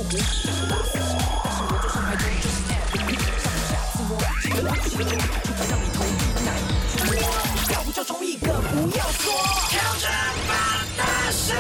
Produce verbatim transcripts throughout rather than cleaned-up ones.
糊。大四十，但是我就上台中就是 M， 上不下自我，基本不起的就就好像你头一难捉，要不就冲一个，不要说挑战吧大神。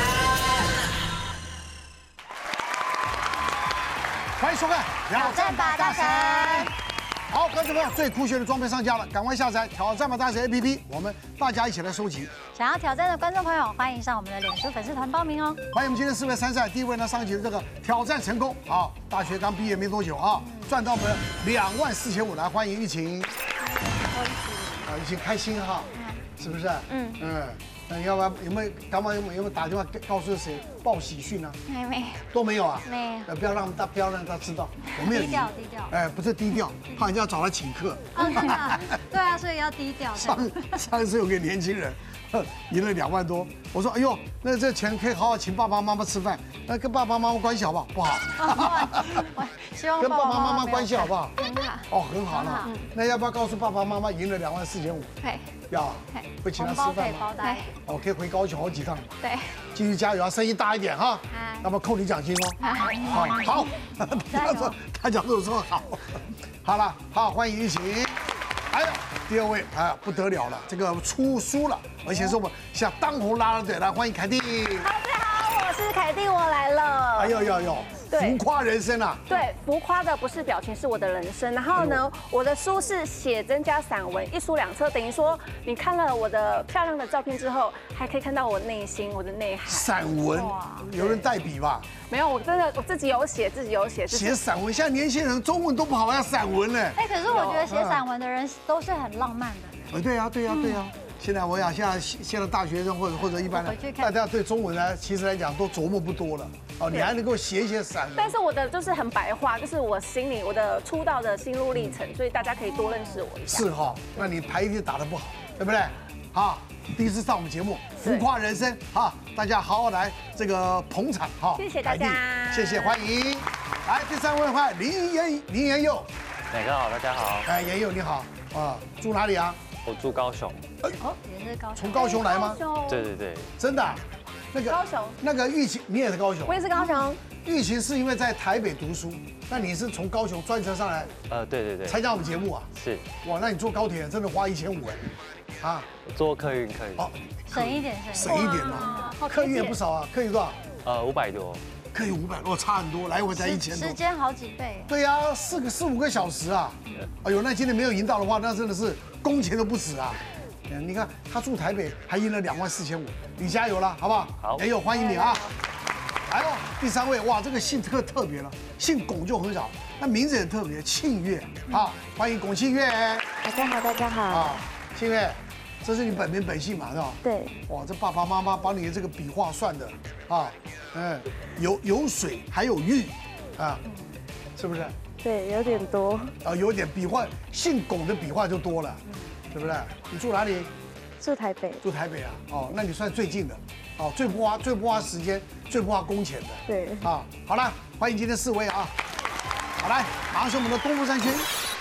欢迎收看《 挑战吧大神》。 好，观众朋友，最酷炫的装备上架了，赶快下载《挑战吧大神》A P P， 我们大家一起来收集。 想要挑战的观众朋友，欢迎上我们的脸书粉丝团报名哦。 欢迎我们今天四位参赛，第一位呢上一集的这个挑战成功啊，大学刚毕业没多久啊，赚到我们两万四千五，来欢迎玉琴。啊，玉琴开心哈，是不是？嗯嗯。那要不然有没有刚刚有没有有没有打电话告诉谁报喜讯啊？ 没没都没有啊？ 没有。 呃，不要让他不要让他知道，我没有低调低调。 哎，不是低调，怕人家找他请客。 对啊，所以要低调。 上上一次有个年轻人赢了两万多，我说哎呦，那这钱可以好好请爸爸妈妈吃饭，那跟爸爸妈妈关系好不好？不好。 希望跟爸爸妈妈关系好不好？ 很好。 哦，很好了。那要不要告诉爸爸妈妈赢了两万四千五？ 对。 要。会请他吃饭吗？ 包带。 哦，可以回高雄好几趟。 对。 继续加油，生意大一点哈。那么扣你奖金哦。好。好。他说他讲这种说好。好了，好，欢迎一起。还有第二位啊，不得了了，这个出书了，而且是我们像当红啦啦队，来欢迎凯蒂。 大家好，我是凯蒂，我来了。 哎呦呦呦，浮夸人生啊！ 对，浮夸的不是表情，是我的人生。然后呢，我的书是写真加散文，一书两册，等于说你看了我的漂亮的照片之后，还可以看到我内心，我的内涵。 散文，有人代笔吧？ 没有，我真的我自己有写，自己有写。 写散文，现在年轻人中文都不好，还要散文呢。 哎，可是我觉得写散文的人都是很浪漫的人。 哎，对呀，对呀，对呀。现在我想，现在现在大学生或者或者一般的，大家对中文呢，其实来讲都琢磨不多了。哦，你还能够写一些散文。 但是我的就是很白话，就是我心里我的出道的心路历程，所以大家可以多认识我一下。 是哈，那你牌一定打得不好，对不对？好，第一次上我们节目，浮夸人生，哈，大家好好来这个捧场，哈， 谢谢大家， 谢谢欢迎。来，第三位欢迎林延林延佑。 大家好，大家好。 哎，延佑你好，啊，住哪里啊？ 我住高雄。 哦，也是高雄。 从高雄来吗？ 对对对。 真的？那个高雄。 那个玉琴，你也是高雄？ 我也是高雄。 玉琴是因为在台北读书，那你是从高雄专程上来？ 呃，对对对。 参加我们节目啊？ 是。 哇，那你坐高铁真的花一千五哎，啊？ 坐客运可以。哦， 省一点， 省一点嘛。客运也不少啊，客运多少？ 呃，五百多。 可以五百多，差很多，来回才一千多， 时间好几倍。 对呀，四个四五个小时啊！哎呦，那今天没有赢到的话，那真的是工钱都不止啊！你看他住台北还赢了两万四千五，你加油了，好不好？ 好， 也有欢迎你啊！来哦，第三位，哇，这个姓特特别了，姓龚就很少，那名字也特别，庆月啊，欢迎龚庆月。 大家好，大家好。啊， 庆月。这是你本名本姓嘛，是吧？ 对。 哇，这爸爸妈妈把你的这个笔画算的啊，嗯，有有水还有玉，啊，是不是？ 对，有点多。 啊，有点笔画，姓龚的笔画就多了，是不是？你住哪里？ 住台北。 住台北啊？哦，那你算最近的，哦，最不花最不花时间，最不花工钱的。 对。 啊，好了，欢迎今天四位啊，好来，马上是我们的东风三缺一。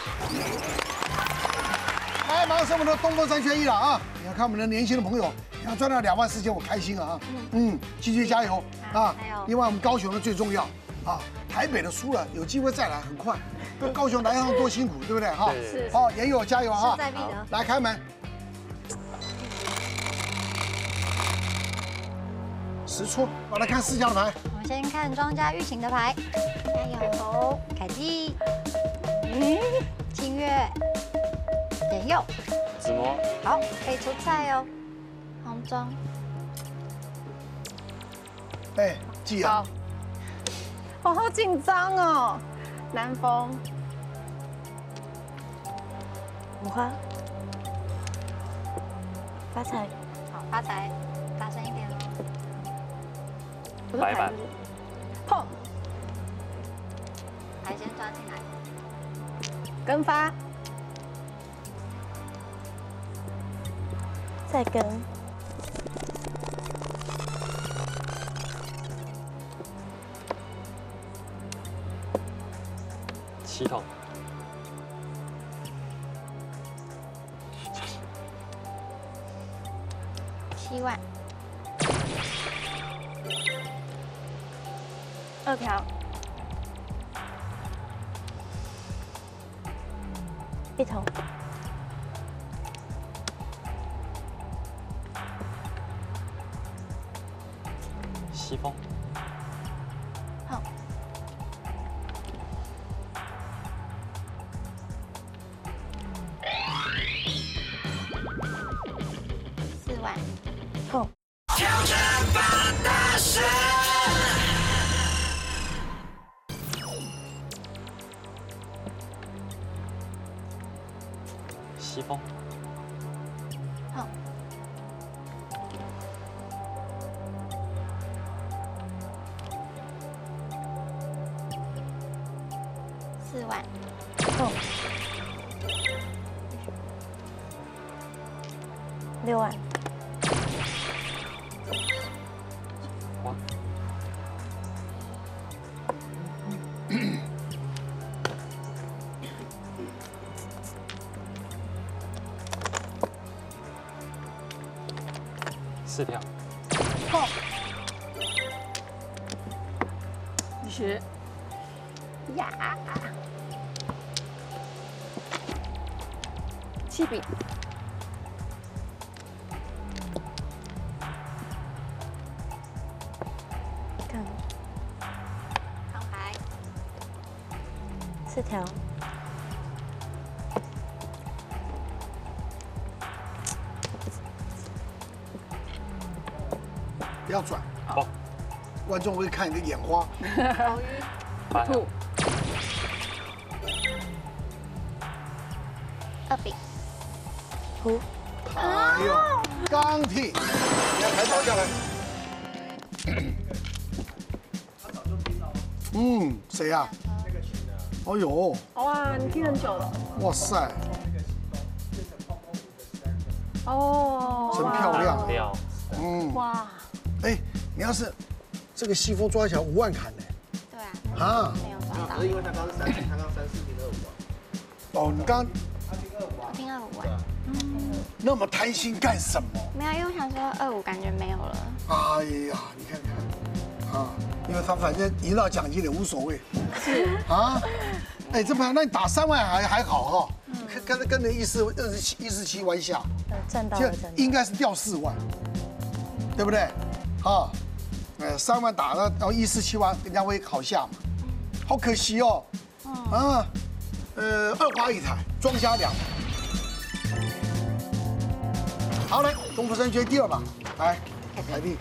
来，马上是我们的东风三缺一了啊！你要看我们的年轻的朋友，你要赚到两万四千，我开心啊！嗯，继续加油啊！另外我们高雄的最重要啊，台北的输了，有机会再来，很快。跟高雄来趟多辛苦，对不对？哈， 是。 好，也有加油啊！ 势在必得。 来开门。实出，我来看四家的牌。 我们先看庄家玉琴的牌，加油！凯蒂，嗯，清月。延佑， 子墨， 好，可以出菜哦。红庄， 哎，记啊。 好，我好紧张哦。南风， 五花，发财， 好，发财，大声一点。 白板， 碰， 牌先抓进来。 跟发。 再跟， 七筒， 七万， 二条， 一筒， 西风， 好，四万， 碰， 挑战吧大神， 西风， 好，四万， 碰，六万， 花，四条， 碰， 十， 呀， 七笔， 杠， 好牌， 四条， 不要转， 好， 观众会看你的眼花。 八条兔，， 二饼， 胡， 哎呦，钢铁，你要抬倒下来。嗯，谁呀？哦呦， 哇，你听很久了。 哇塞， 哦， 真漂亮。 料， 嗯， 哇， 哎，你要是这个西风抓起来五万砍呢？ 对啊， 啊， 没有抓到可是，因为他刚刚是三，他刚刚三四零二五啊， 哦，你刚刚我听二五万， 那么贪心干什么？ 没有，因为我想说二五感觉没有了， 哎呀，你看看，啊，因为他反正赢到奖金也无所谓。是啊，哎，这么那你打三万还还好哈，跟跟跟那一四二十七一四七玩下， 呃，赚到了， 现在赚到了。 应该是掉四万，对不对？啊，呃，三万打了，然后一四七万，人家会好下嘛，好可惜哦。啊，呃，二花一台，庄家两台。好嘞，东湖山区第二把，来，来弟。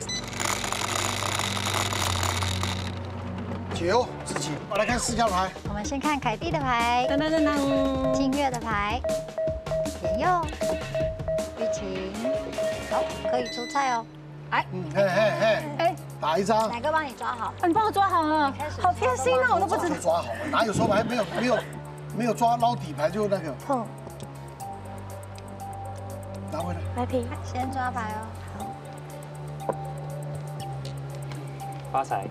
九自己，我来看四条牌。 我们先看凯蒂的牌， 噔噔噔噔， 金月的牌，点右，玉琴，好，可以出菜哦。 嗯，嘿嘿嘿， 哎， 打一张。 哪个帮你抓好？ 啊你帮我抓好了开始， 好贴心哦，我都不知道。 抓好了，哪有说牌没有没有没有抓捞底牌就那个碰， 拿回来。 白皮， 先抓牌哦。 发财，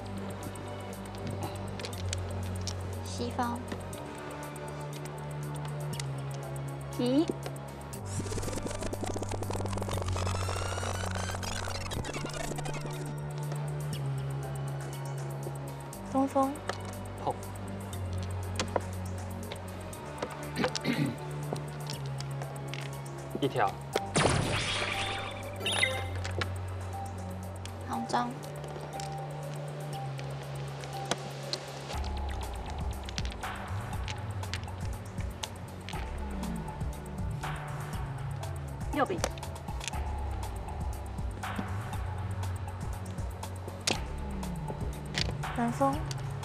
西风， 咦， 东风， 碰，一条， 红中， 右笔， 南风，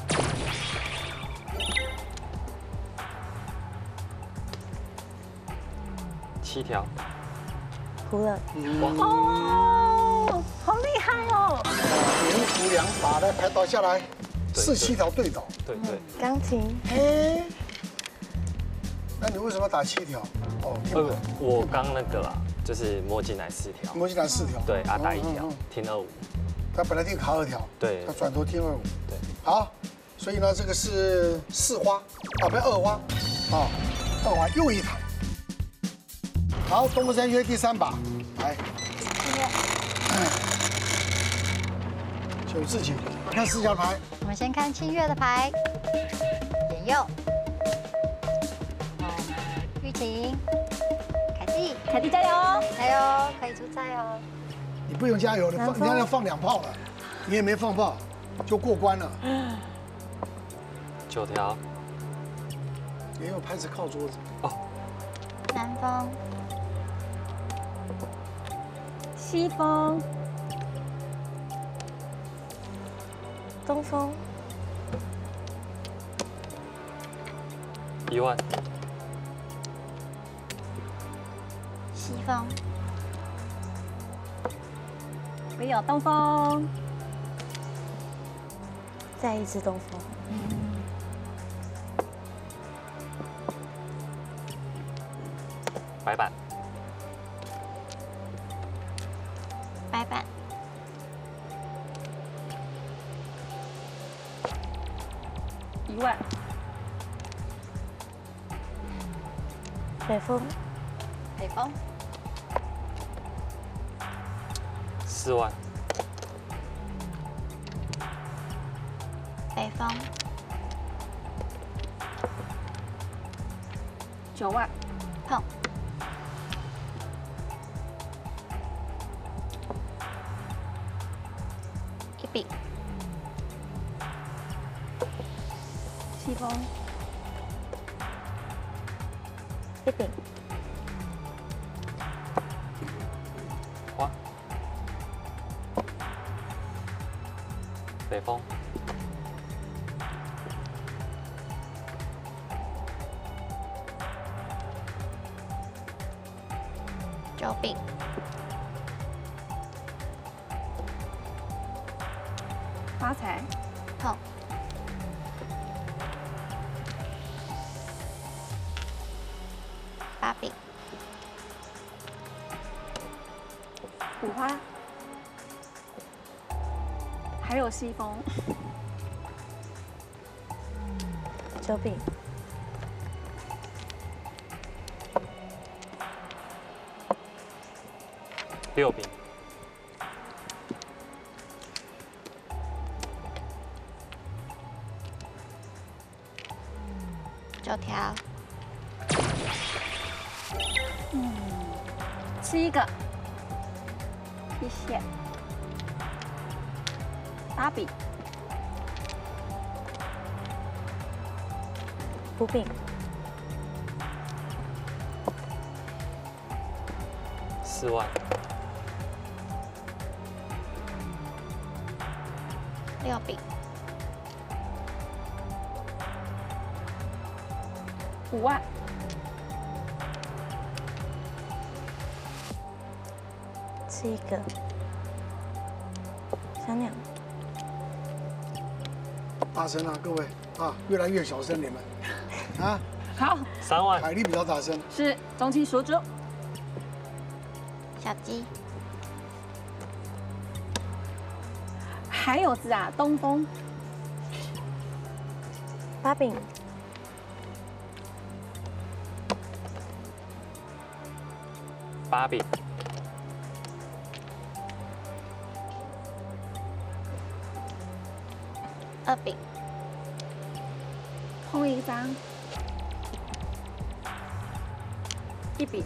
七条， 胡了， 哦，好厉害哦！ 连服两把来牌倒下来，四七条对倒。 对对， 钢琴， 哎，那你为什么要打七条？哦，听呃不懂。， 我刚那个啦，就是摸进来四条， 摸进来四条。 对，啊打一条嗯嗯嗯， 听二五， 他本来定卡二条， 对他转头听二五。 对， 好，所以呢，这个是四花，啊，不是二花，啊，二花又一台。好，东湖山约第三把，来，九四九，看四条牌， 我们先看清月的牌，点右， 玉琴，凯蒂， 凯蒂加油！ 加油，可以出菜哦。 你不用加油，你放，你看要放两炮了，你也没放炮，就过关了。 九条， 也有拍子靠桌子。 南风， 西风， 东风， 一万， 西风， 没有东风， 再一只东风， 白板， 白板， 一万， 北风， 北风， 四万， 北风， 九万， 碰，一笔， 西风， 一饼， 花，北风， 九饼， 发财， 碰，八饼， 五花，还有西风， 九饼， 六饼， 九条， 七个，谢谢。八笔， 五饼， 四万， 六饼， 五万， 七个，小鸟， 大声啊，各位啊，越来越小声你们啊， 好， 三万， 凯莉比较大声。 是中期属猪， 小鸡， 还有字啊，东风， 八饼， 八饼， 二饼， 碰一张，一笔，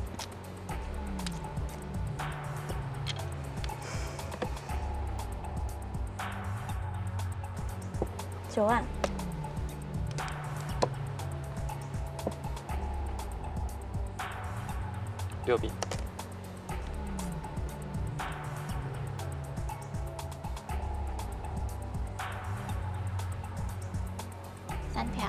九万， 六饼， 三条，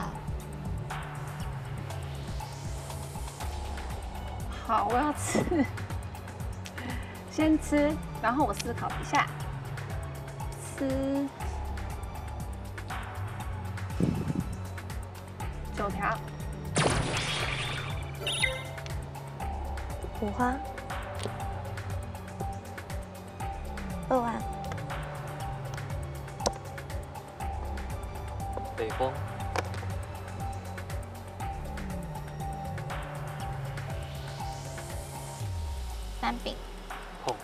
好，我要吃，先吃，然后我思考一下，吃九条， 五花，二万， 北风， 三饼， 碰，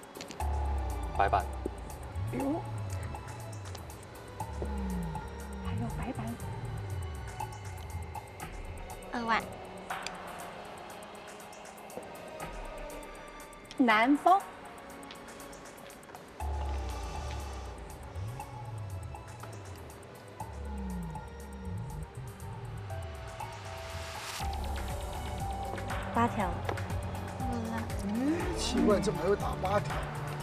白板， 哟， 白板。 二万。 南风。 八条。 嗯，奇怪，这牌会打八条，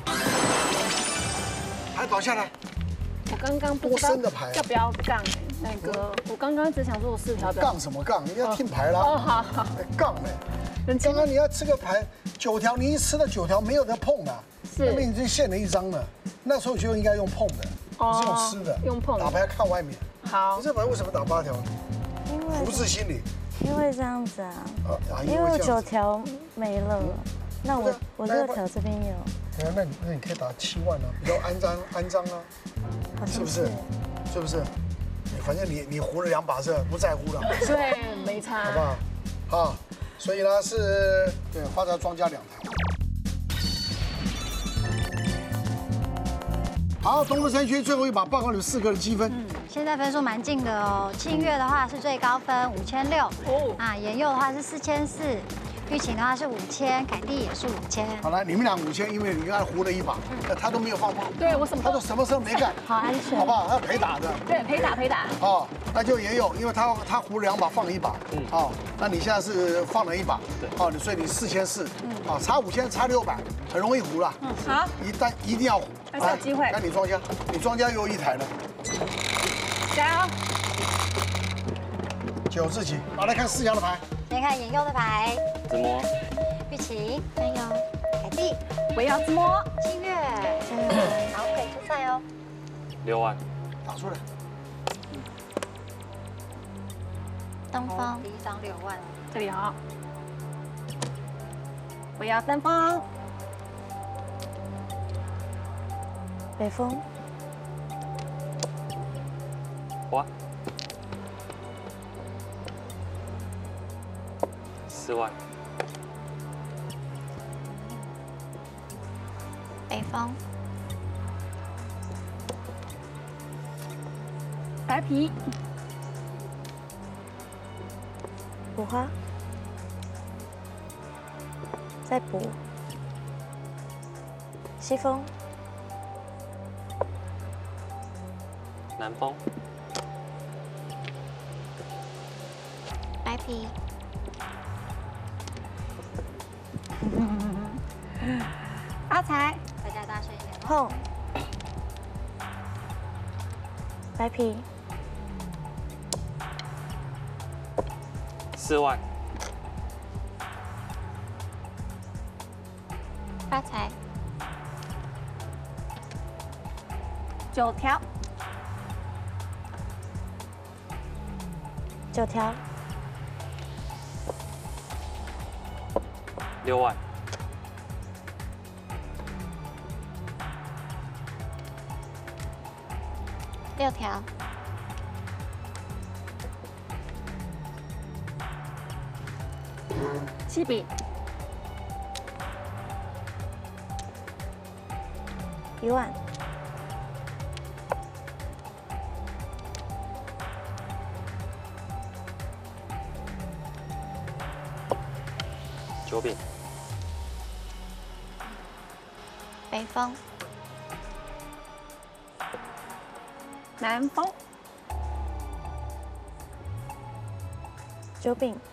还倒下来。 我刚刚不多知道深的牌啊要不要杠哎，那个我刚刚只想说我四条表。 杠什么杠？你要听牌哦， 啦。 好好。 哎，杠哎！ 人家刚刚你要吃个牌九条，你一吃了九条没有得碰的， 是那边已经现了一张了。那时候就应该用碰的， 哦不是用吃的。 用碰的打牌看外面。 好你，这牌为什么打八条？ 因为福至心理。 因为这样子啊， 啊啊， 因为我这样子。 九条没了，那我不是我那要不六条这边有， 对啊，那你那你可以打七万啊，比较安张安张啊， 好像是不是？是不是？反正你你胡了两把是不在乎了， 对，没差。 好不好？啊，所以呢是对花茶庄家两台。好，东部山区最后一把报告有四个的积分， 现在分数蛮近的哦。庆月的话是最高分五千六， 哦啊，延佑的话是四千四，玉琴的话是五千，凯蒂也是五千。 好了，你们俩五千，因为你刚才胡了一把，那他都没有放炮， 对我什么都他都什么事都没干， 好安全好不好？他陪打的。 对陪打陪打。 哦，那就也有，因为他他胡了两把放一把，嗯，哦，那你现在是放了一把， 对哦，所以你四千四，哦，差五千差六百，很容易胡了， 嗯，好， 一旦一定要胡， 还是有机会来那你庄家，你庄家又一台了， 加油！ 九自己，好来看四强的牌， 先看延佑的牌， 自摸玉琴，还有凯蒂， 我要自摸。 庆月，好，可以出赛哦。 六万， 打出来， 东风第一张六万， 这里好，我要登峰。 北风花，四万， 北风， 白皮， 补花，再补西风南风， 白皮， 阿财， 大家大声一点。 碰白皮四万， 发财， 九条， 九条六万， 六条， 七笔， 一万九饼， 北风， 南风， 九饼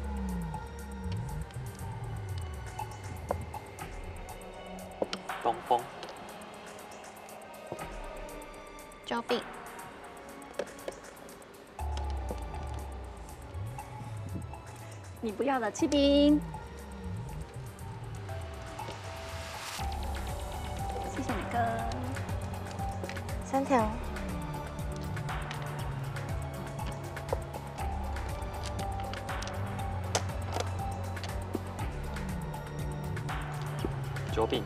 东风， 九饼， 你不要的七兵。谢谢你哥。 三条九饼，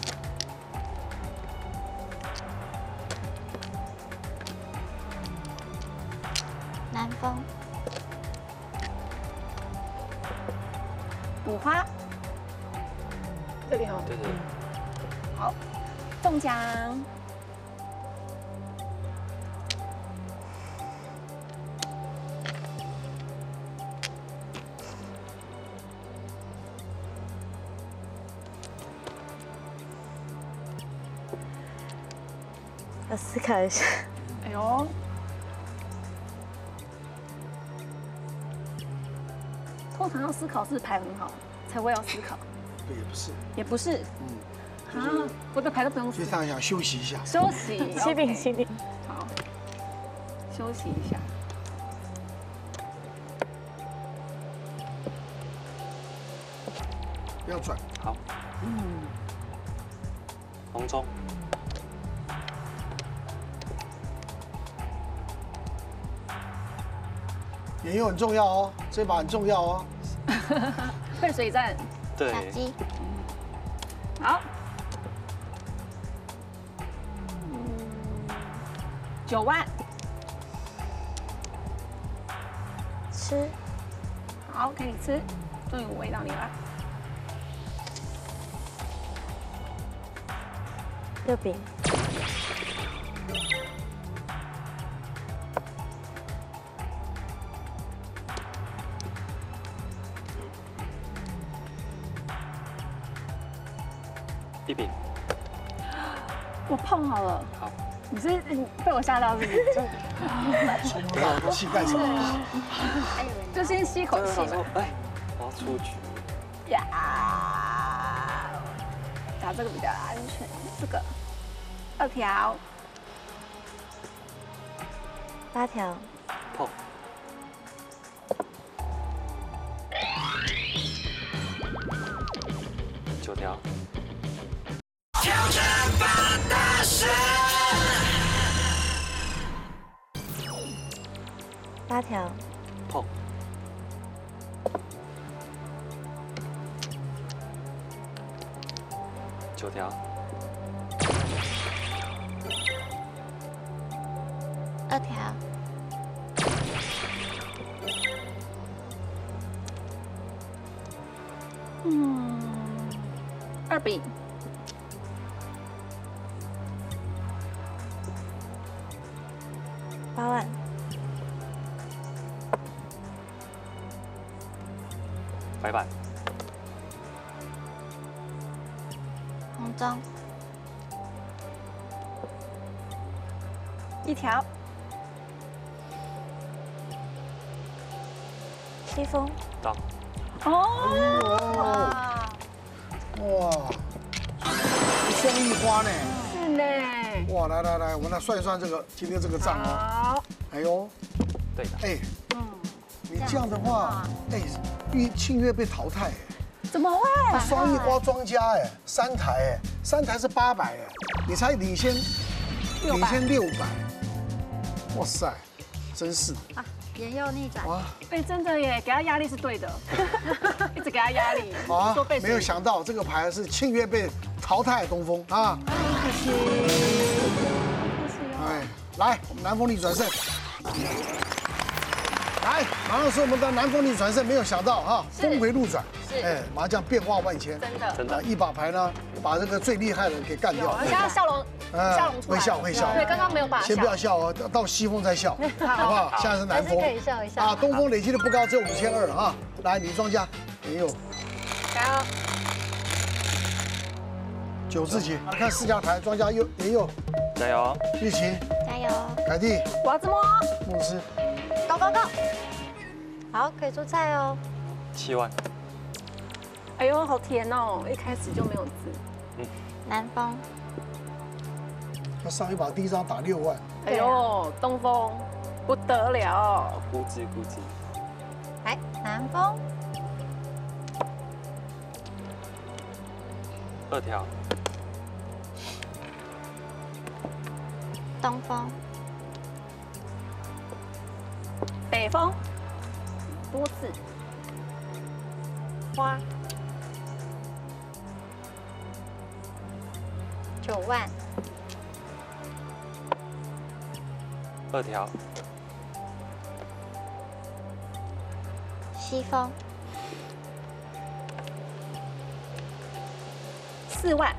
南风， 五花，这里哈， 对对， 好，中奖。 我思考一下。 哎呦，通常要思考是牌很好才会要思考， 对，也不是， 也不是。 嗯， 啊，我的牌都不用思考， 就这样想休息一下。 休息。 西饼西饼， 好，休息一下。 不要转。 好。嗯。红中。 年幼很重要哦，这把很重要哦。 配水战。 对。 小鸡， 好。九万。 吃。 好，给你吃，终于喂到你了。 六饼。 一饼。 我碰好了。 好。 你是你被我吓到是不是？ 冲那口气干什么？ 就先吸一口气吧。 哎，我要出局。 呀，打这个比较安全。这个二条， 八条。 碰。九条。 挑战吧大神。 八条。 碰。九条。 二条， 嗯，二饼， 八万。 白板。 红中， 一条， 西风。 到。 哦， 哇，双翼花呢？ 是呢。 哇，来来来，我们来算一算这个今天这个账哦。 好， 哎呦， 对的。 哎， 嗯， 你这样的话，哎，玉庆月被淘汰哎。 怎么会？ 他双翼花庄家哎，三台哎，三台是八百哎，你才领先领先六百，哇塞，真是啊，年幼逆转， 哇哎，真的耶，给他压力是对的，一直给他压力。 啊说被！谁没有想到这个牌是庆月被淘汰，东风啊， 可惜，可惜哦。 哎，来，我们南风逆转胜。来，马上是我们的南风逆转胜，没有想到哈，峰回路转， 是哎，麻将变化万千， 真的。 真的。 一把牌呢，把这个最厉害的人给干掉。 现在笑容，笑容出来会笑会笑。 对，刚刚没有把它先不要笑哦，到西风再笑，好不好？现在是南风， 还是可以笑一笑啊，东风累积的不高，只有五千二啊。来，女庄家，没有加油！ 九字棋，看四家牌，庄家右年右， 加油！ 玉琴、 加油， 凯蒂、 我要自摸。 牧师， 高高高，好，可以出菜哦。 七万。 哎呦，好甜哦！一开始就没有字。 南风， 他上一把第一张打六万， 哎呦，东风不得了。 估计估计。 来，南风， 二条。 东风， 北风，多字，花， 九万， 二条。 西风， 四万，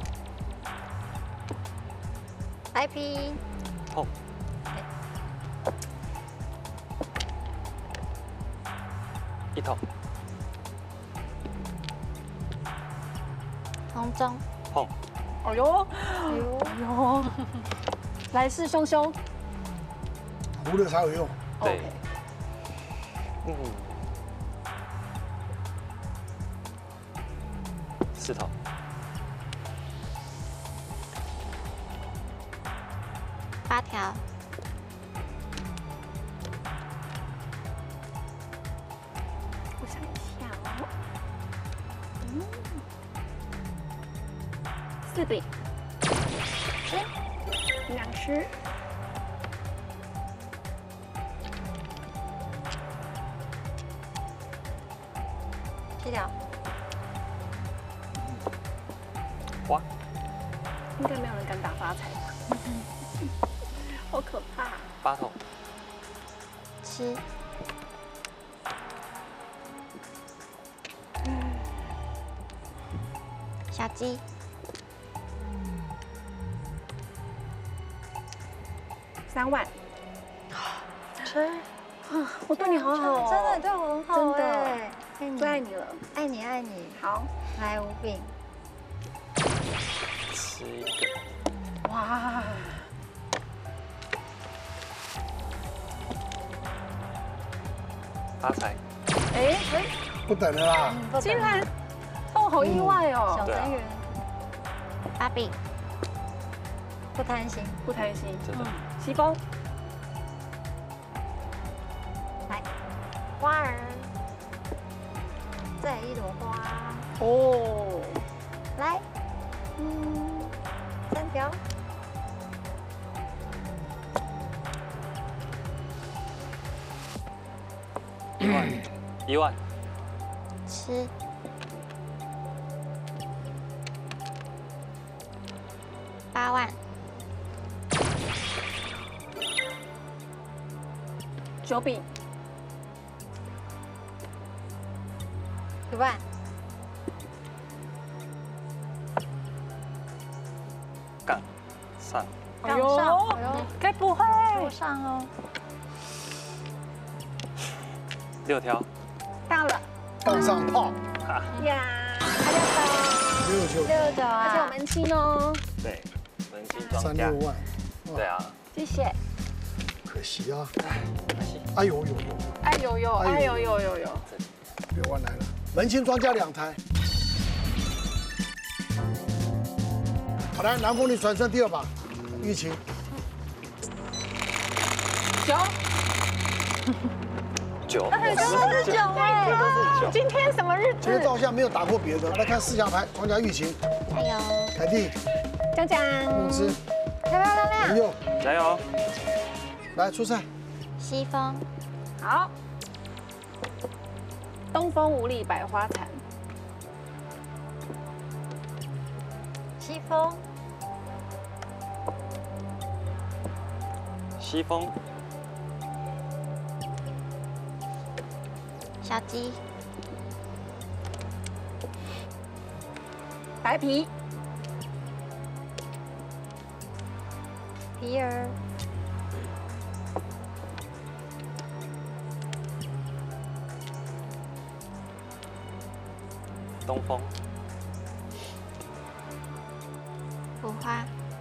白皮， 碰。一头。 红中， 碰。 哎呦，哎呦，哎呦， 来势汹汹。 糊了才有用。 对，嗯，四头， 八条， 我想一下哦。嗯，四饼，吃，两吃。 七条， 花， 应该没有人敢打发财吧？好可怕！ 八头， 吃，小鸡， 三万， 吃， 我对你好好哦， 真的对我很好真的哎，爱你最爱你了。 爱你爱你， 好， 来五饼， 吃一个， 哇， 发财， 哎哎， 不等了啦， 竟然，哦，好意外小哦， 增援，八饼，不贪心， 不贪心。 真的， 西风， 来，花儿，再一朵花， 哦， 来，嗯，三条， 一万，一万， 吃，八万， 九饼， 一万， 杠，上， 杠上，哎呦， 该不会杠上哦， 六条， 到了杠上炮， 呀？ 六九六九而且有啊， 门清哦， 对，门清庄家三六，万， 对啊， 谢谢。 可惜啊。 可惜， 哎呦呦呦， 哎呦呦，哎呦呦呦呦， 六万来了，门清庄家两台。好，来南风，你转身第二把，玉琴， 九， 九， 真的是九哎， 今天什么日今天子？ 照相没有打过别的。来看四强牌，庄家玉琴， 加油， 凯蒂， 江江， 梦之， 漂漂亮亮林，佑， 加油， 来出赛。 西风， 好。东风五里百花残， 西风， 西风， 小鸡， 白皮， 皮儿， 东风， 五花，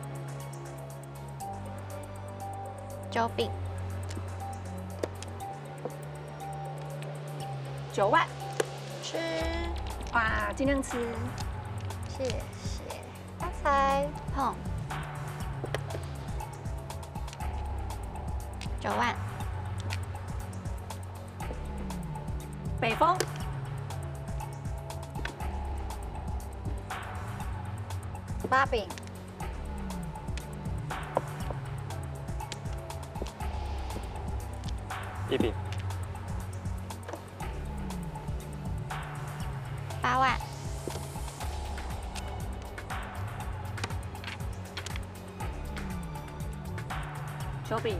九饼， 九万， 吃， 哇，尽量吃。 谢谢，发财，碰，九万， 北风， 八饼， 一饼， 八万， 九饼，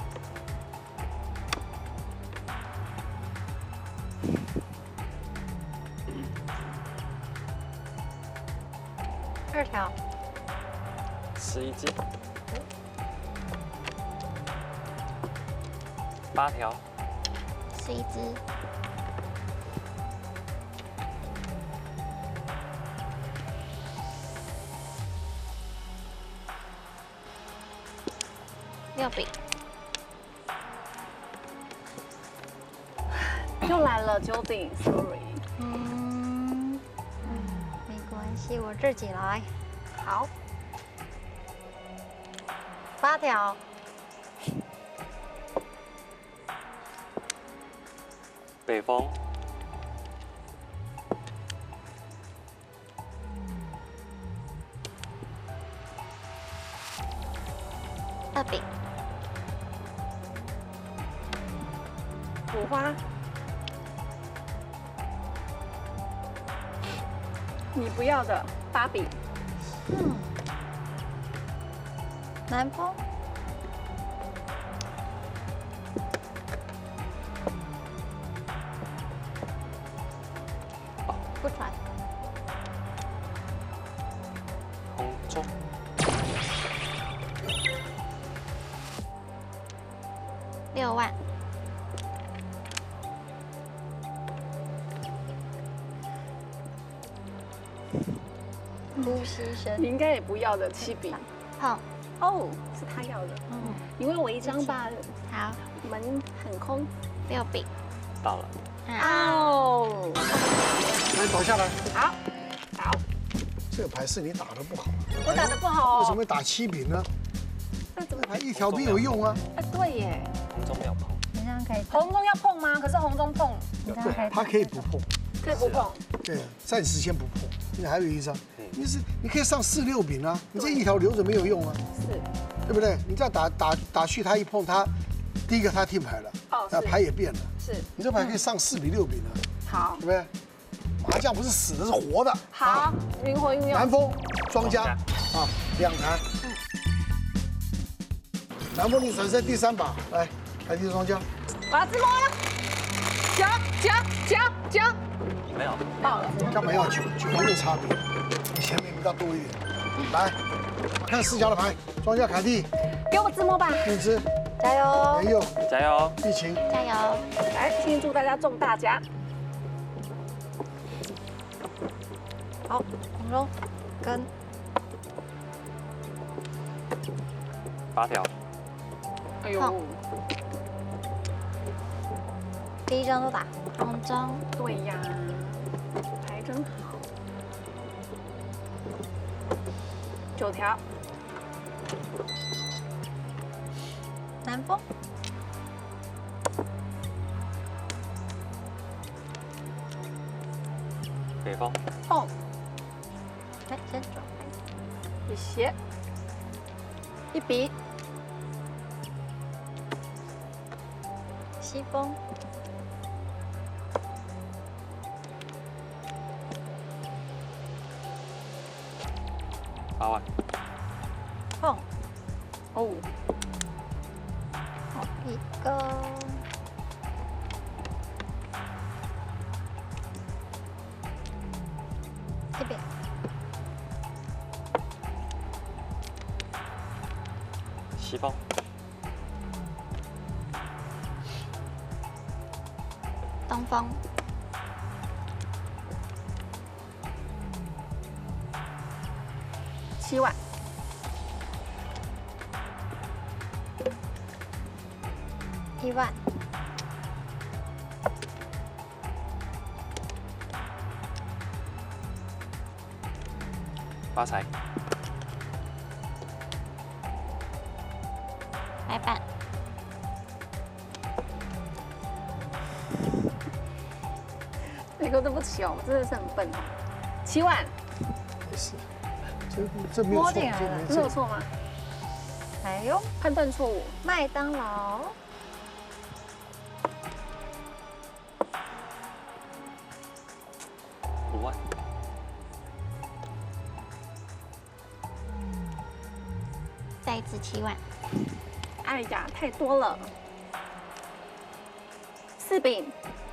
二条， 十一只，八条， 十一只， 六饼， 又来了九鼎 ，sorry。 嗯，没关系，我自己来。 好， 八条， 北风， 二饼， 五花，你不要的八饼， 嗯，南风，不传， 红中， 六万，呼吸声， 你应该也不要的七饼。 碰， 哦，是他要的， 嗯， 因为我一张把好， 门很空。 六饼， 到了， 哦， 来倒下来。 好，好， 这个牌是你打的不好， 我打的不好哦。 为什么会打七饼呢？ 那怎么这？牌一条兵有用啊。 哎，对耶， 红中没有碰， 你这样可以， 红中要碰吗？可是红中碰你这样可以， 对，它可以不碰， 可以不碰。 对，暂时先不碰。你还有一张，你是你可以上四六饼啊，你这一条留着没有用啊， 是， 对不对？你这样打打打去，他一碰他，第一个他听牌了， 哦是那牌也变了， 是， 你这牌可以上四比六饼啊， 好对不对？麻将不是死的，是活的。 好，灵活运用。 南风庄家啊，两盘。南风，你转身第三把，来，凯蒂庄家， 把自摸了，夹夹夹夹， 没有， 爆了。 干嘛要九？九没有差别，你前面比较多一点。来，看四家的牌，庄家凯蒂， 给我自摸吧。 荔枝， 加油， 没有， 加油！ 疫情， 加油， 来，庆祝大家中大奖。 好，红中，跟八条， 哎呦碰，第一张都打红中， 对呀，牌真好。九条， 南风， 北风， 碰， 来先转牌， 一斜，一笔， 西风， 八万， 碰， 哦， 好一个，一饼， 西风， 东风， 七万， 一万， 发财， 白板， 那个对不起哦，我真的是很笨哦。七万， 没事，这这没有错， 摸进来了这没这没有错吗？ 哎呦， 判断错误。 麦当劳， 五万， 再一次七万， 哎呀，太多了。四饼，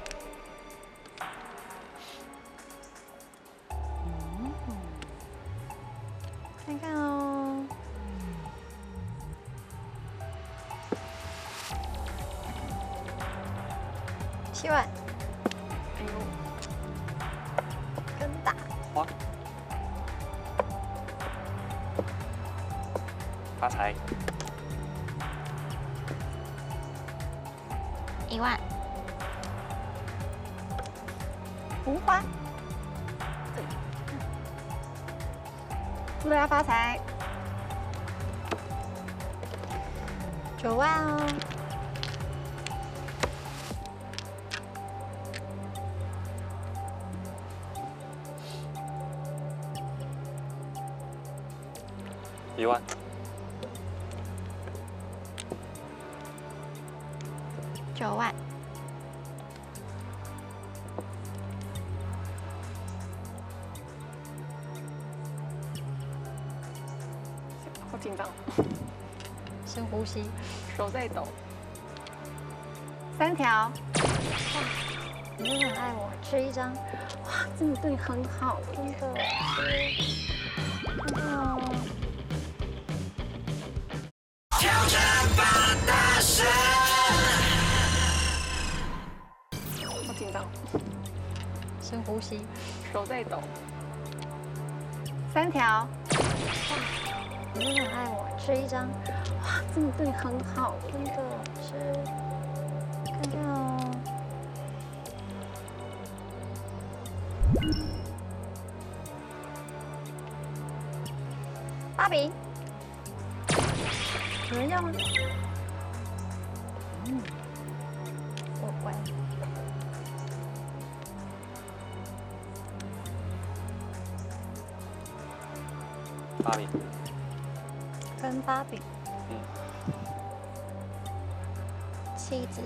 看看哦，七万， 哎呦， 跟打， 花，发财， 一万。五花。 祝大家发财。 九万哦。 一万。 九万。 好紧张， 深呼吸。 手在抖。三条。 你真的很爱我，吃一张。 哇，真的对你很好， 真的。真的哦。 挑战吧大神。 好紧张， 深呼吸。 手在抖。三条。 你真的很爱我，吃一张。 哇，真的对你很好， 真的吃。看看哦。八饼。有人要吗？嗯，过关。 八饼。 跟八饼。 嗯。 七只。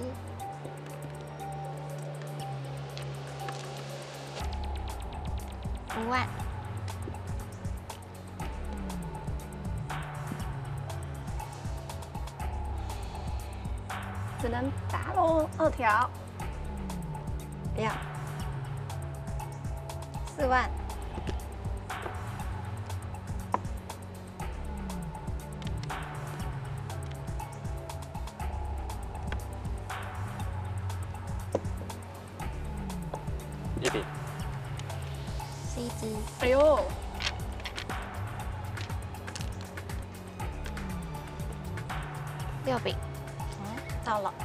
五万。 只能打喽，二条。 不要。四万。 一饼。 七只。 哎呦。 六饼。到了。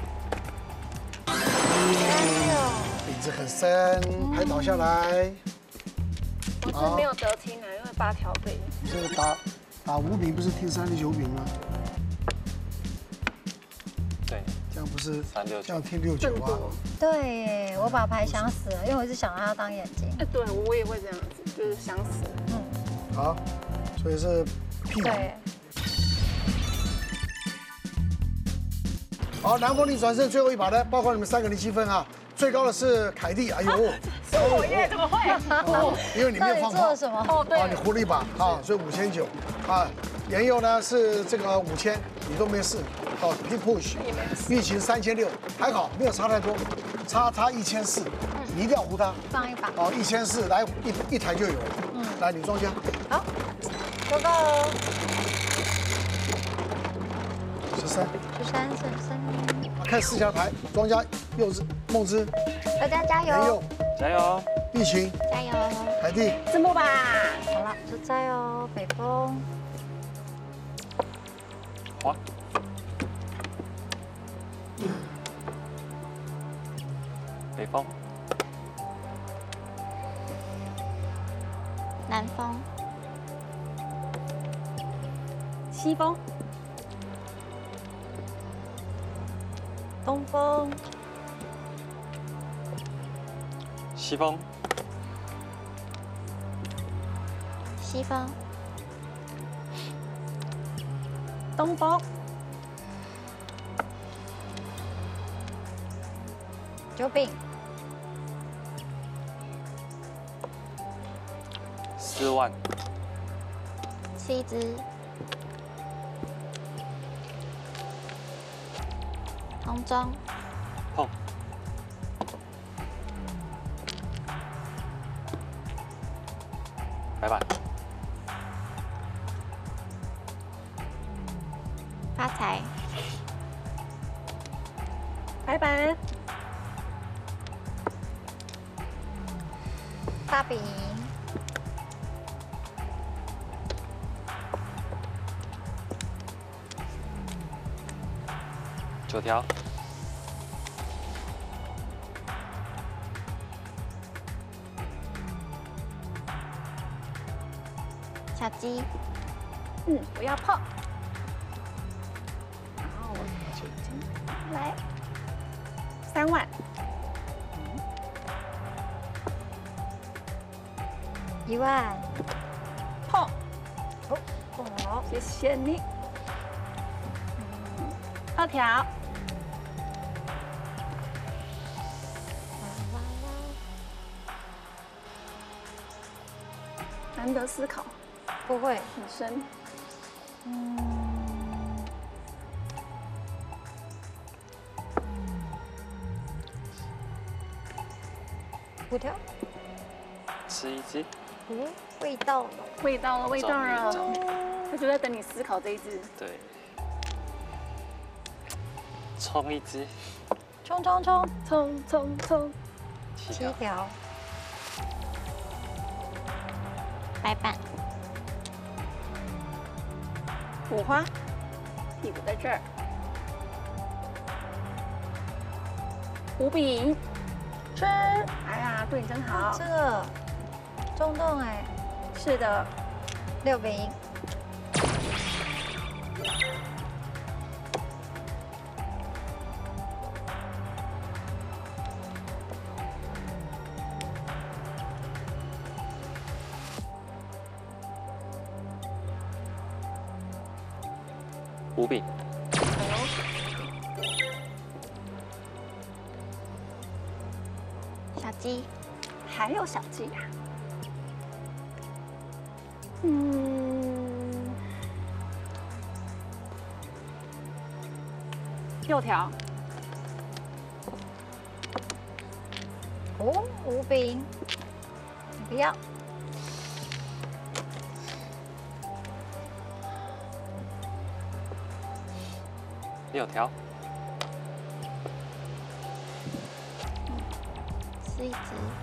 饼子很深，牌倒下来。 我是没有得听啊，因为八条被。 你这个打打五饼不是听三十九饼吗？ 对。 这样不是三六这样听六九啊？ 对耶，我把牌想死了，因为我一直想他要当眼睛。 哎，对我也会这样子，就是想死。 嗯。 好，所以是屁股。 对。 好，南风逆转胜最后一把呢，包括你们三个人积分啊，最高的是凯蒂，哎呦， 是我耶，怎么会？ 哦，因为你没有放炮， 做了什么？ 哦，对， 啊，你糊了一把啊，所以五千九啊，颜佑呢是这个五千，你都没事，哦 ，P push， 玉琴三千六，还好没有差太多，差差一千四，你一定要糊它， 放一把， 哦，一千四来一一台就有，嗯，来你庄家， 好，收到哦， 十三， 十三胜三。 看四家牌，庄家柚子梦之， 大家加颜佑油， 加油！ 玉琴， 加油， 凯蒂， 字幕吧。 好了，出灾哦，北风， 花。北风。 南风， 西风。 东风， 西风。 西风， 东风。 九饼， 四万。 七只，红中， 碰。白板。 发财， 白板。 大饼， 九条。 鸡， 嗯，不要碰。然后我来三万， 一万， 碰。 好， 谢谢你。二条，难得思考， 不会， 很深。 五条， 吃一只， 嗯，味道了， 味道了，味道了终于终于， 他就在等你思考这一只。 对，冲一只， 冲冲冲， 冲冲冲， 七七条， 条，白板， 五花，屁股在这儿。五饼，吃。哎呀，对你真好。 这个中洞哎， 是的， 六饼， 五饼， 小鸡， 还有小鸡呀、嗯，六条， 哦，五饼，不要， 六条， 吃一只，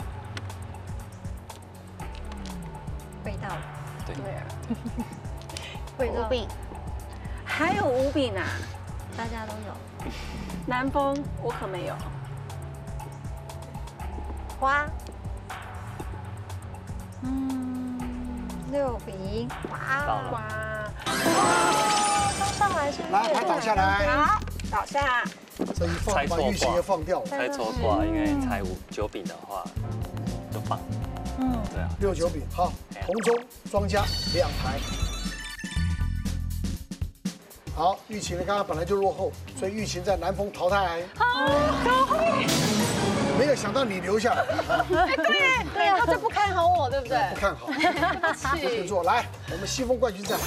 味道了， 对， 对啊， 味道， 五饼，还有五饼啊！ 大家都有， 南风我可没有， 花，嗯，六饼， 到哇， 了， 哇， 都上来是不是？ 来，牌倒下来， 好，倒下， 这一放把玉琴也放掉了， 猜错卦，因为猜五九饼的话就放， 嗯， 对啊， 六九饼，好，红中庄家两排。好，玉琴呢，刚刚本来就落后，所以玉琴在南风淘汰。没有想到你留下来， 对啊，他就不看好我，对不对？ 不看好。这边做来，我们西风冠军战。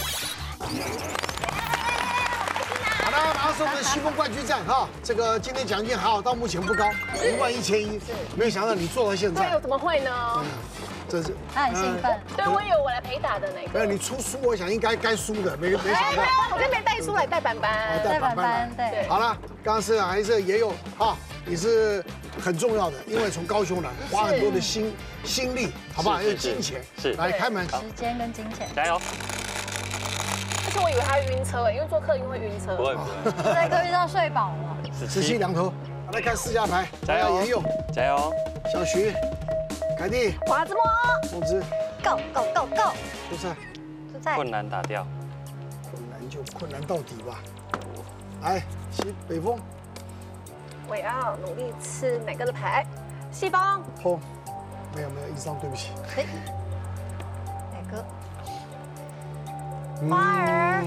好的，马上是我们的西风冠军战哈。这个今天奖金还好，到目前不高，一万一千一。没有想到你做到现对， 在我，怎么会呢？ 真是。 他很兴奋， 对，我以为我来陪打的那个。 没有你出书，我想应该该输的，没没想到。 我今天没带书来，带板板。 带在板板板板，对， 好了，刚刚是还是也有哈，也是很重要的，因为从高雄来，花很多的心心力，好不好？还有是是金钱， 是来开门。 时间跟金钱， 加油， 而且我以为他会晕车哎，因为坐客运会晕车。 不会不会， 在客运上睡饱了， 十仔细两头，好来看四家牌， 加油沿用， 加油， 小徐、凯蒂、 华子墨， 凤芝、 ，Go Go Go Go， 出赛， 就在困难打掉， 困难就困难到底吧。来，西北风我也要努力吃每个的牌。西风， 风，没有没有，以上对不起。 哎，哪个？ 嗯花儿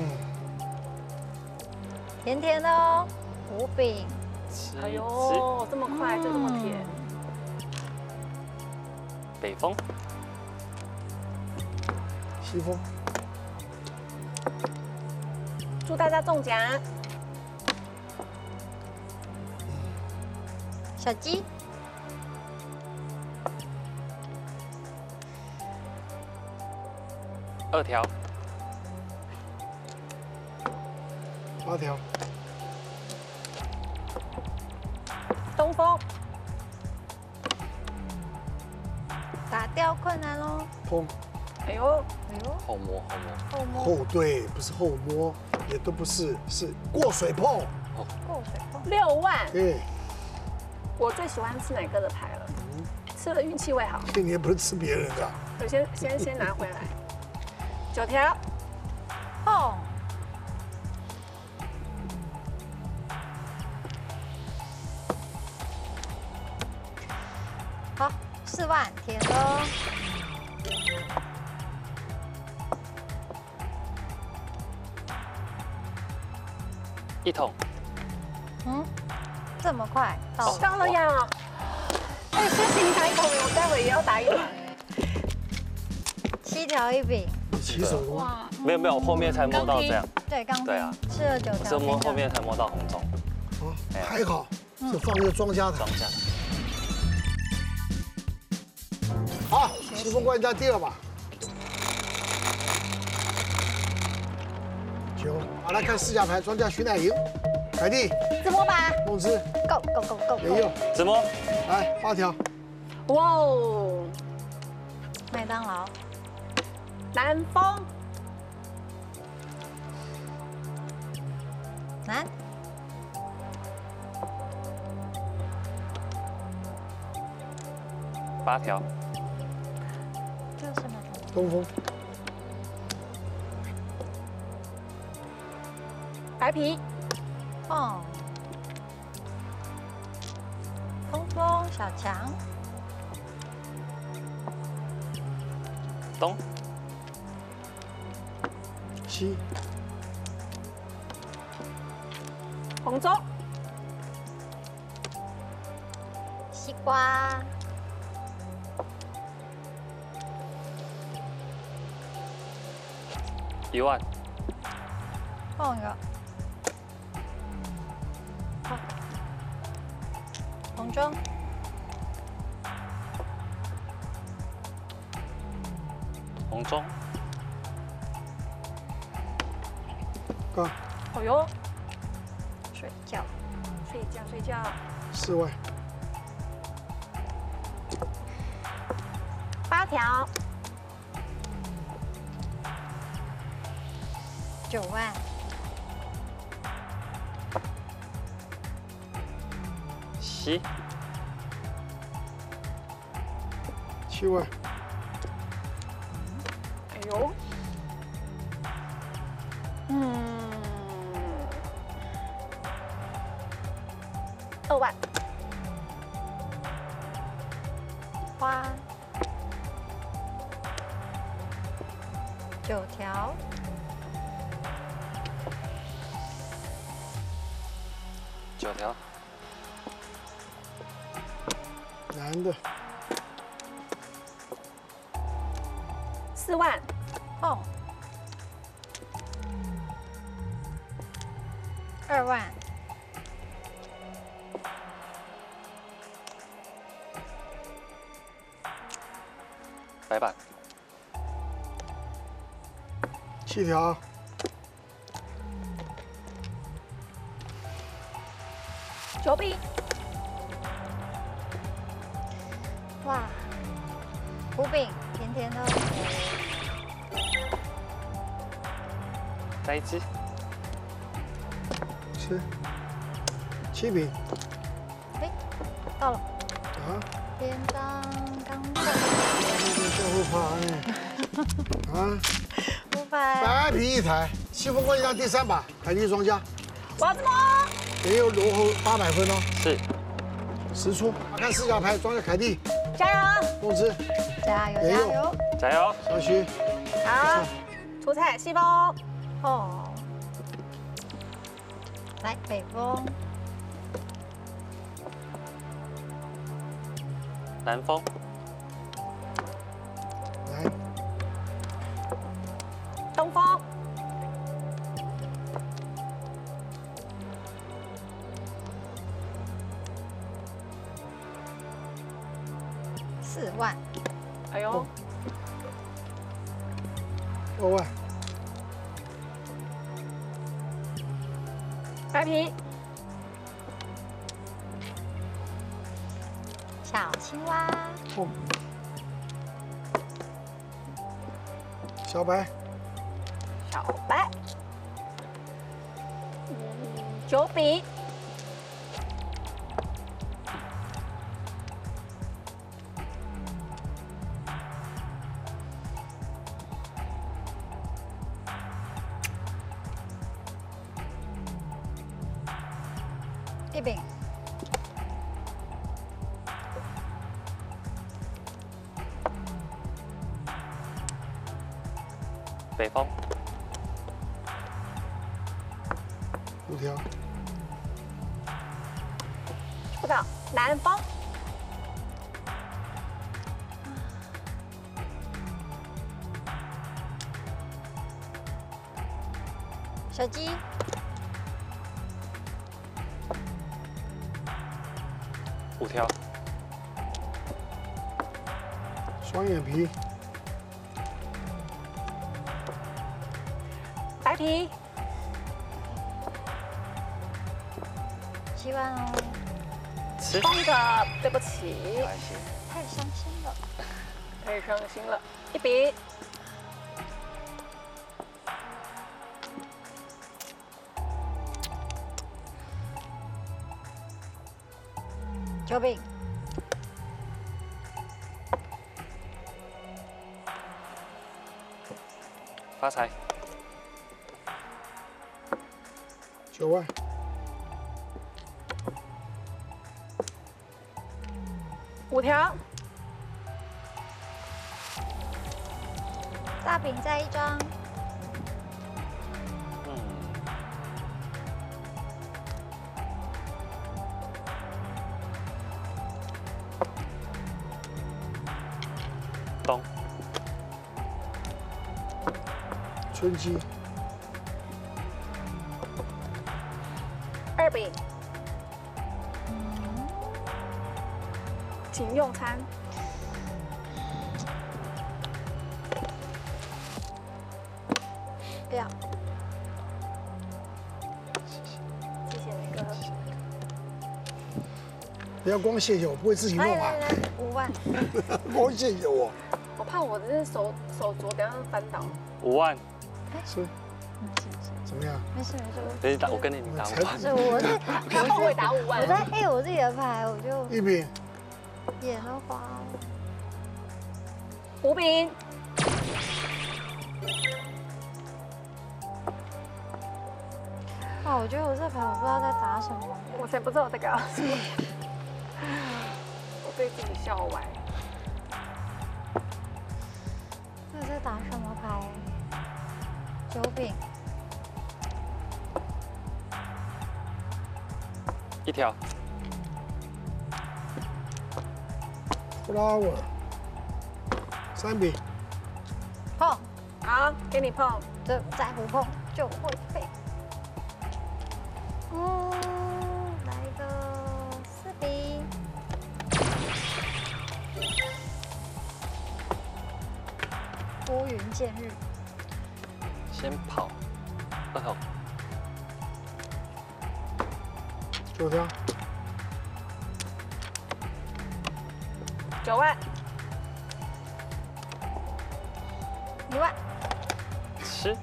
甜甜的哦，五饼， 吃哎一只， 呦，这么快就这么甜。 北风， 西风， 祝大家中奖。 小鸡， 二条， 八条， 东风， 打掉困难喽， 风哎呦， 哎呦， 后摸后摸， 后摸后对，不是后摸，也都不是，是过水碰。 过水碰， 六万。 对， 我最喜欢吃哪个的牌了？吃了运气会好。 你也不是吃别人的。 我先先先拿回来。 九条， 碰。好，四万铁的。 一桶， 嗯，这么快到？ 到了呀！哎，谢谢你打一桶，我待会也要打一桶。 七条一饼。 起手了吗？ 哇， 没有没有，后面才摸到这样， 对，刚对啊吃了九条。 我是摸后面才摸到红中， 哦，还好是放一个庄家台。 庄家。 好，西风冠家第二把。九，好，来看四家牌，庄家徐乃莹，凯蒂， 自摸吧梦之， ，Go Go Go Go 连佑 Go。， 直摸， 来八条， 哇哦， 麦当劳， 南风， 南， 八条， 这是麦当劳。 东风， 白皮， 哦，风风小强， 东， 西， 红中， 西瓜， 一万， 碰一个，好，红中， 红中， 杠哦呦， 睡觉， 睡觉睡觉， 四万， 八条， 九万， 西， 七万， 哎呦，嗯，二万， 花，九条， 九条， 男的， 四万， 碰，二万， 白板， 七条， 九笔， 哇，胡饼，甜甜的， 摘鸡， 吃，七饼， 哎，到了， 啊， 边当刚正， 这不怕哎，啊， 五百， 白皮一台，西风冠家第三把，凯蒂庄家， 我要怎么？ 也有落后八百分哦， 是， 十出，看四家牌，庄家凯蒂， 加油！ 梦之， 加油也有加油， 加油， 小徐， 好，出菜西风， 哦，来北风， 南风， 来， 东风， 四万， 哎呦， 二万， 白皮， 小青蛙， 碰，小白， 小白，嗯，九笔， 一饼， 北风， 五条， 不到南风， 小鸡， 五条， 双眼皮， 白皮， 七万哦， 吃， 风一个，对不起， 没关系。 太伤心了。 太伤心了，一笔， 九饼， 发财， 九万， 五条， 大饼再一张， 嗯，东， 春鸡， 二饼，请用餐， 不要， 谢谢那个， 不要光谢谢我，不会自己弄啊来来，来，五万， 光谢谢我， 我怕我这手手镯等下翻倒。 五万。 是嗯，是是， 怎么样？ 没事没事，我等一下，我跟你打五万。 是我是他后悔打五万我，在黑我自己的牌，我就一饼， 眼都花了。 五饼， 哇，我觉得我这牌我不知道在打什么。 我才不知道我在干什么，我被自己笑歪。 我在打什么牌？九饼， 一条， flower，三饼， 碰， 好，给你碰， 这再不碰就会被。嗯，来一个四饼，拨云见日， 先跑，二头， 九条， 九万， 一万， 吃，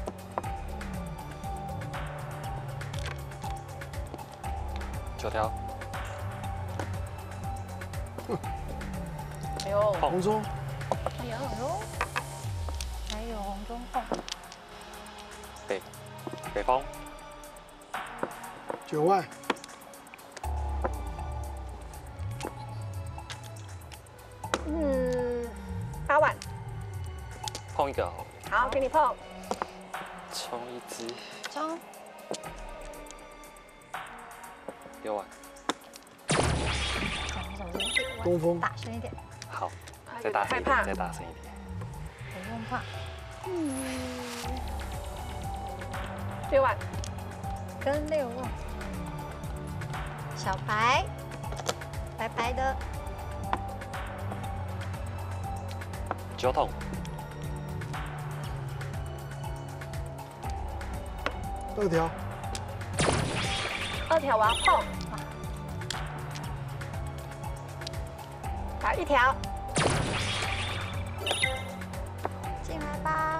九条， 哎呦， 红中， 哎呦呦，还有红中碰， 北，北风， 九万， 嗯，八万， 碰一个， 好，给你碰， 冲一只， 中， 六万， 讲什么一万， 东风， 大声一点， 好， 他再大声一害怕点，再大声一点， 不用怕， 六万， 跟六万，小白，白白的， 九筒， 二条， 二条我要碰，打一条， 进来吧。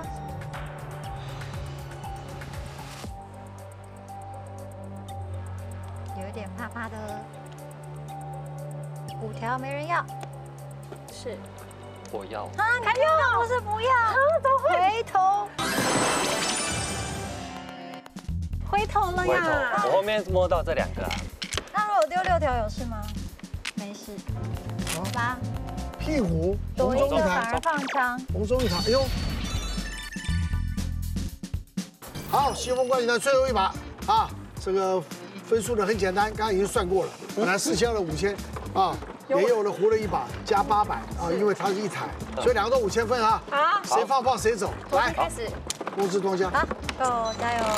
有一点怕怕的，五条没人要， 是， 我要， 啊，还要不是不要，回头回头了回头， 呀， 我后面摸到这两个啊， 果我丢六条有事吗？没事。八。 屁股， 多一个红中一台反而，放枪。 红中一台，哎呦。好，西风冠军的最后一把啊，这个分数呢很简单，刚刚已经算过了，本来四千二的五千啊，也有了胡了一把加八百啊，因为它是一台，所以两个都五千分啊。 好， 谁放放谁走，来， 开始。 公司庄家。 好，Go，加油！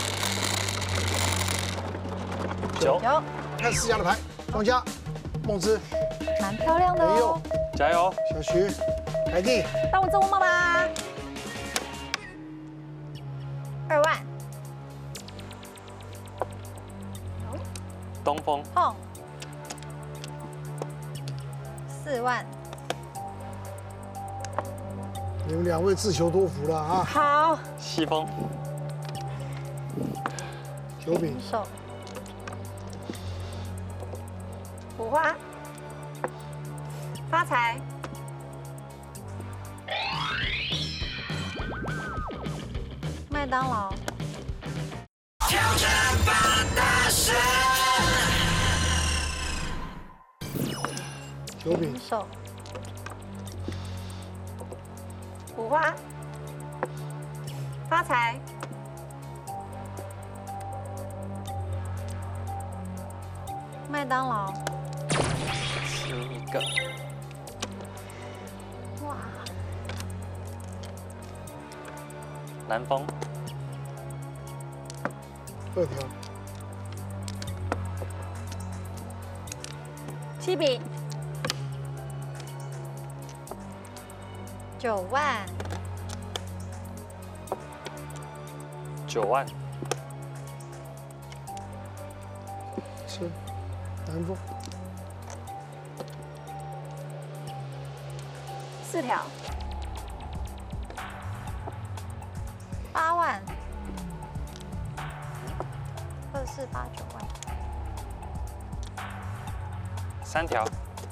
九， 有， 看四家的牌，庄家，梦之， 蛮漂亮的没有哦。， 加油！ 小徐，凯蒂， 到我这我妈妈。 二万， 东风， 碰。四万， 你们两位自求多福了啊！ 好， 西风， 九饼， 手， 五花，发财， 麦当劳， 挑战吧大神， 九饼， 手， 五花，发财， 麦当劳， 吃一个， 哇， 南风， 二条， 七饼， 九万， 九万， 吃，南风， 四条， 八万，二四八九万， 三条，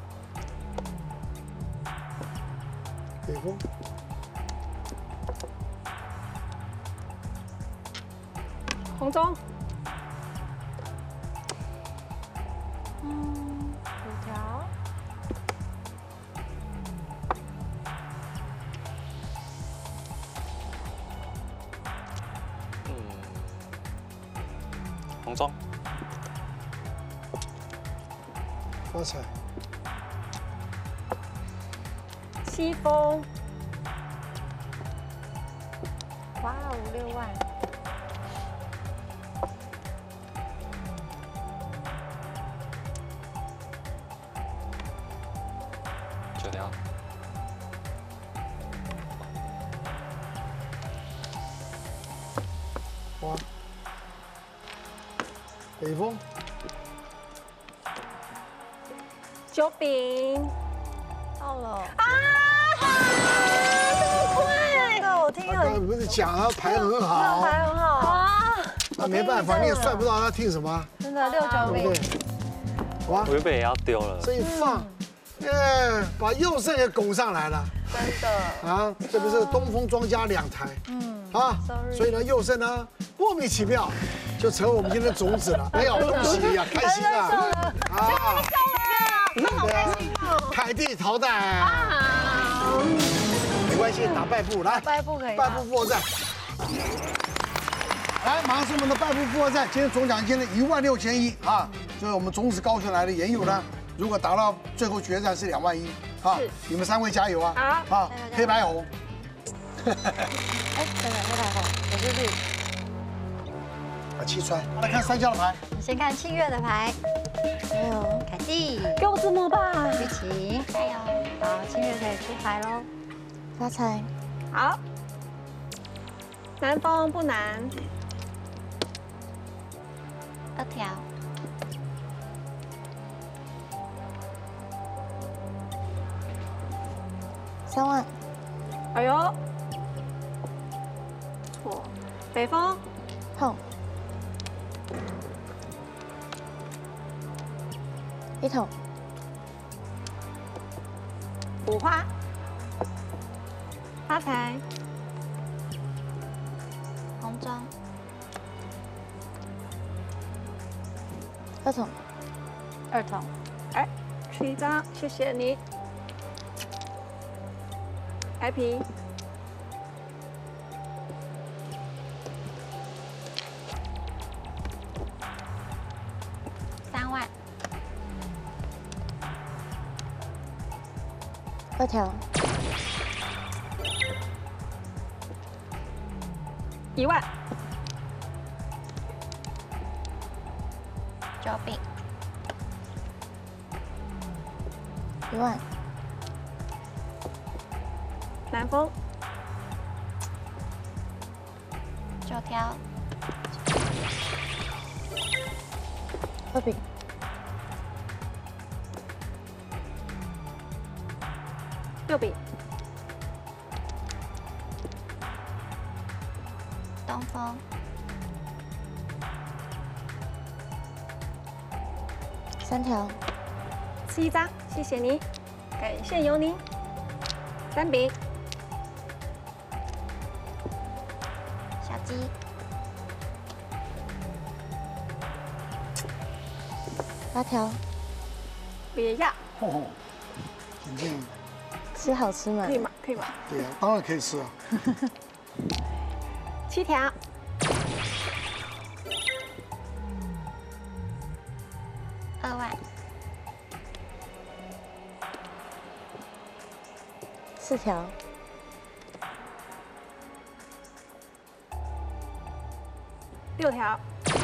北风， 红中， 嗯，五条， 嗯，红中， 发财， 西风， 哇，五六万， 九条， 花，北风， 九饼， 到了。 啊，这么快， 那我听很刚刚不是讲他牌很那好， 牌很好， 啊， 那没办法，你也算不到他听什么， 真的六九对不饼， 对？哇， 我原本也要丢了， 这一放，哎，把右胜也拱上来了真的， 啊！这不是东风庄家两台， 嗯， 啊， sorry 所以呢，右胜呢莫名其妙就成为我们今天的种子了。没有，恭喜你啊，开心啊！啊，对啊，凯蒂淘汰，没关系，打败部来， 败部可以败吗部复活战。来，马上是我们的败部复活战，今天总奖金呢一万六千一啊，就是我们种子高选来的研友呢，如果打到最后决战是两万一啊，你们三位加油啊！ 好啊，黑白红。 哎，真的黑白红，我是绿。 啊，七川，来看三家的牌， 我先看庆月的牌，加油，凯蒂， 给我这么吧， 玉琪，加油，好，庆月可以出牌喽。发财， 好，南风不难， 二条，三万， 哎呦，错，北风， 碰，一桶， 五花，发财， 红装，二桶， 二筒， 哎，吃一张，谢谢你。白皮， 三万， 二条， 一万， 九饼， 一万， 南风， 九条， 二饼， 六饼， 东风， 三条， 吃一张，谢谢你，感谢有您。三饼， 小鸡， 八条， 别要， 哦，眼镜， 吃好吃满可以，吗？可以吗？ 对呀，当然可以吃啊。 七条， 二万， 四条， 六条，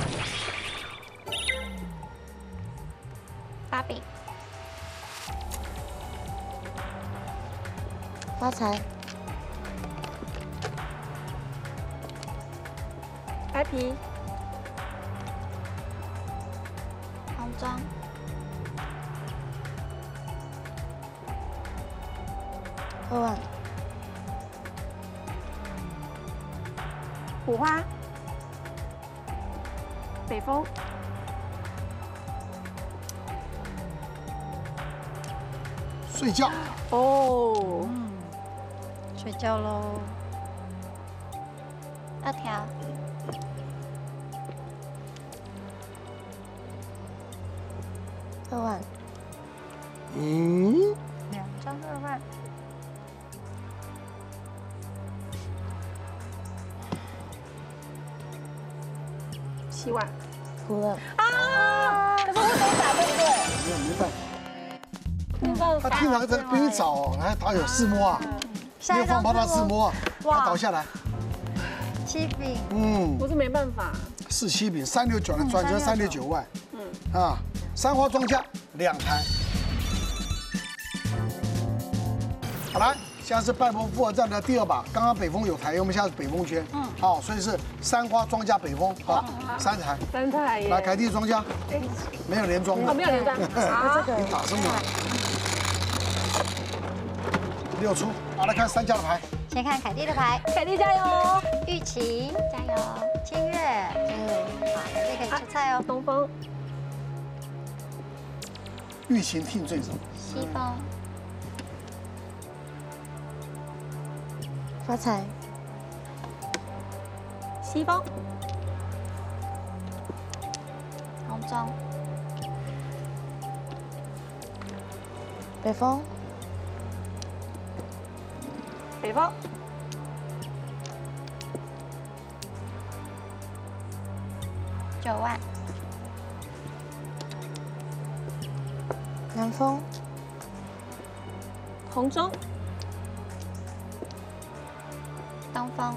八饼， 发财， 白皮， 红中， 二万， 五花，北风， 睡觉， 哦， 睡觉喽。二条， 二万， 嗯， 两张二万， 七万胡了， 啊！可是我没打对不对？ 没有没办法， 没办法， 他平常在比你早，还打有四摸啊，没有放炮他四摸啊，他倒下来， 七饼， 嗯， 我是没办法。 四七饼，三六九的转折三六九万，嗯啊，三花庄家两台。好来，现在是拜佛复活战的第二把，刚刚北风有台，我们现在是北风圈，嗯，好，所以是三花庄家北风，好，三台。 三台耶。 来，凯蒂庄家， 哎， 没有连庄的哦，，没有连段。好， 你打什么？六出，好来看三家的牌， 先看凯蒂的牌， 凯蒂加油！ 玉琪加油，清月加油，好，凯蒂可以出菜哦。 东风， 玉琴听最早， 西风， 发财， 西风， 红中， 北风， 北风， 九万， 南风， 红中， 东风，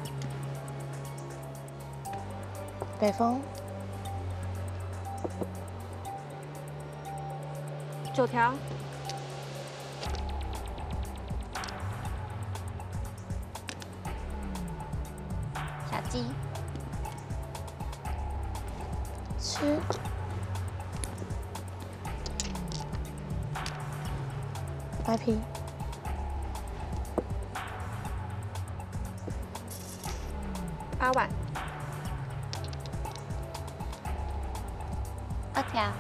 北风， 九条， 小鸡， 吃，白皮， 八万， 二条，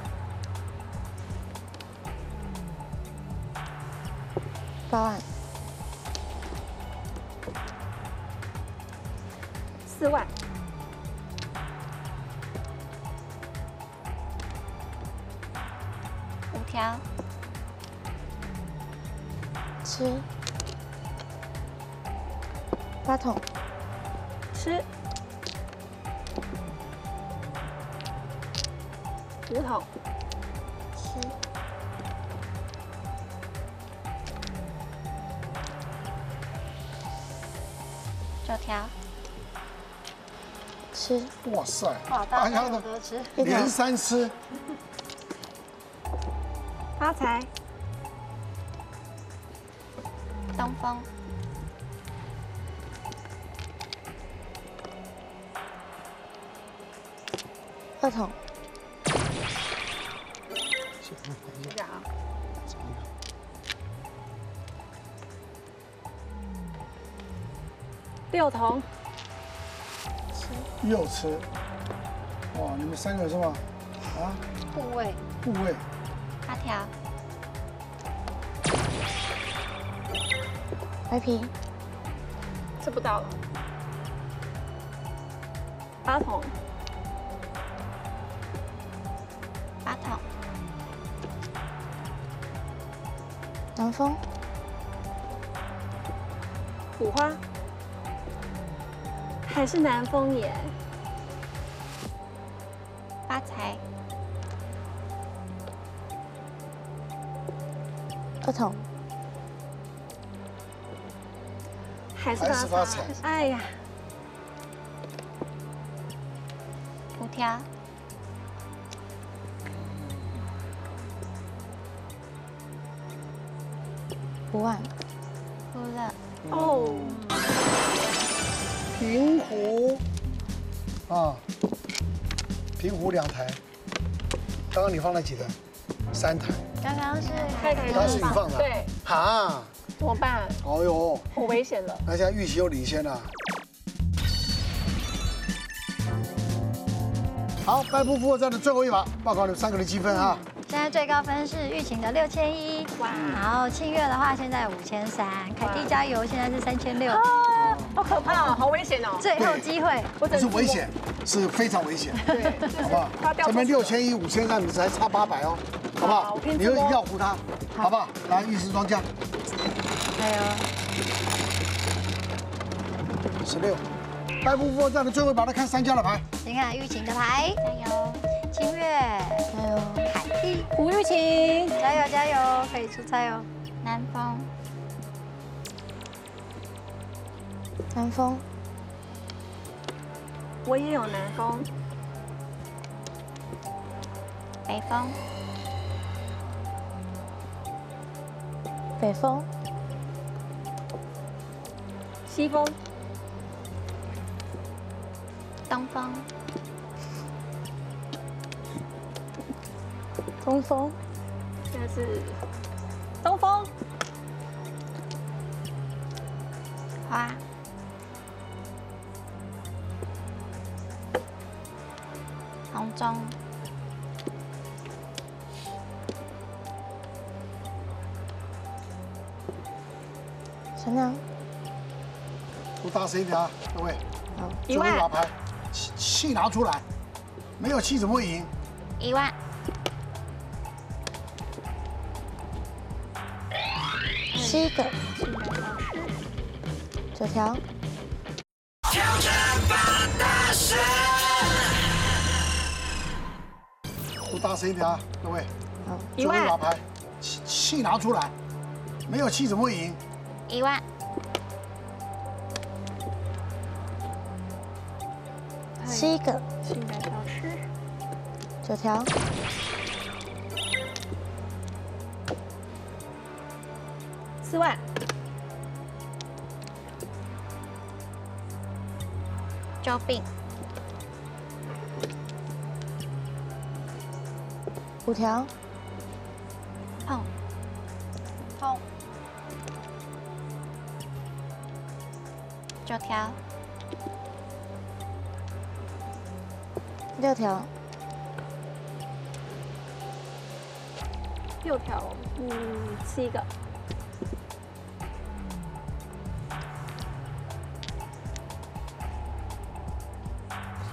八万， 四万， 条， 吃，八筒， 吃，五筒， 吃， 九条， 吃， 哇塞， 哇，大家大家的都吃。 一条连，三吃， 发财， 东风， 二筒， 这样啊。六筒， 又吃，哇，你们三个是吗？啊， 部位， 部位， 八条， 白皮， 吃不到了。八筒， 八筒， 南风， 五花，还是南风耶。 发财， 二筒， 还是还是发发财财。哎呀， 五条， 五万， 忽乐， 哦， 平湖，啊，平湖两台，刚刚你放了几台？三台， 刚刚是太太刚刚是你放的， 对， 哈， 怎么办？ 哦呦， 好危险了。 那现在玉琪又领先了。好，白布复活战的最后一把，报告你们三个的积分啊。 现在最高分是玉琴的六千一， 哇然后庆月的话现在五千三，凯蒂加油现在是三千六， 啊，好可怕哦，好危险哦。 最后机会， 我不是危险，是非常危险， 对， 好不好快掉？ 这边出去了六千一、五千三，你才差八百哦，好不好好我？拼你要自摸要护他，好不好？来，玉石庄家加油， 十六，白布复活战的最后一把，来看三家的牌。 先看玉琴的牌，加油，庆月， 加油， 凯蒂， 胡玉琴， 加油加油，可以出差哦，南风， 南风， 我也有南风， 北风， 北风， 西风， 东风， 东风， 现在是东风， 花，红中， 神娘， 都大声一点啊，各位。 好， 最后一把牌，气气拿出来，没有气怎么会赢？ 一万， 七个，九条， 都大声一点啊，各位。 好， 最后一把牌，气气拿出来，没有气怎么会赢？ 一万， 七个， 性感小吃， 九条， 四万， 周病， 五条， 碰，碰，九条， 六条， 六条，嗯，七个，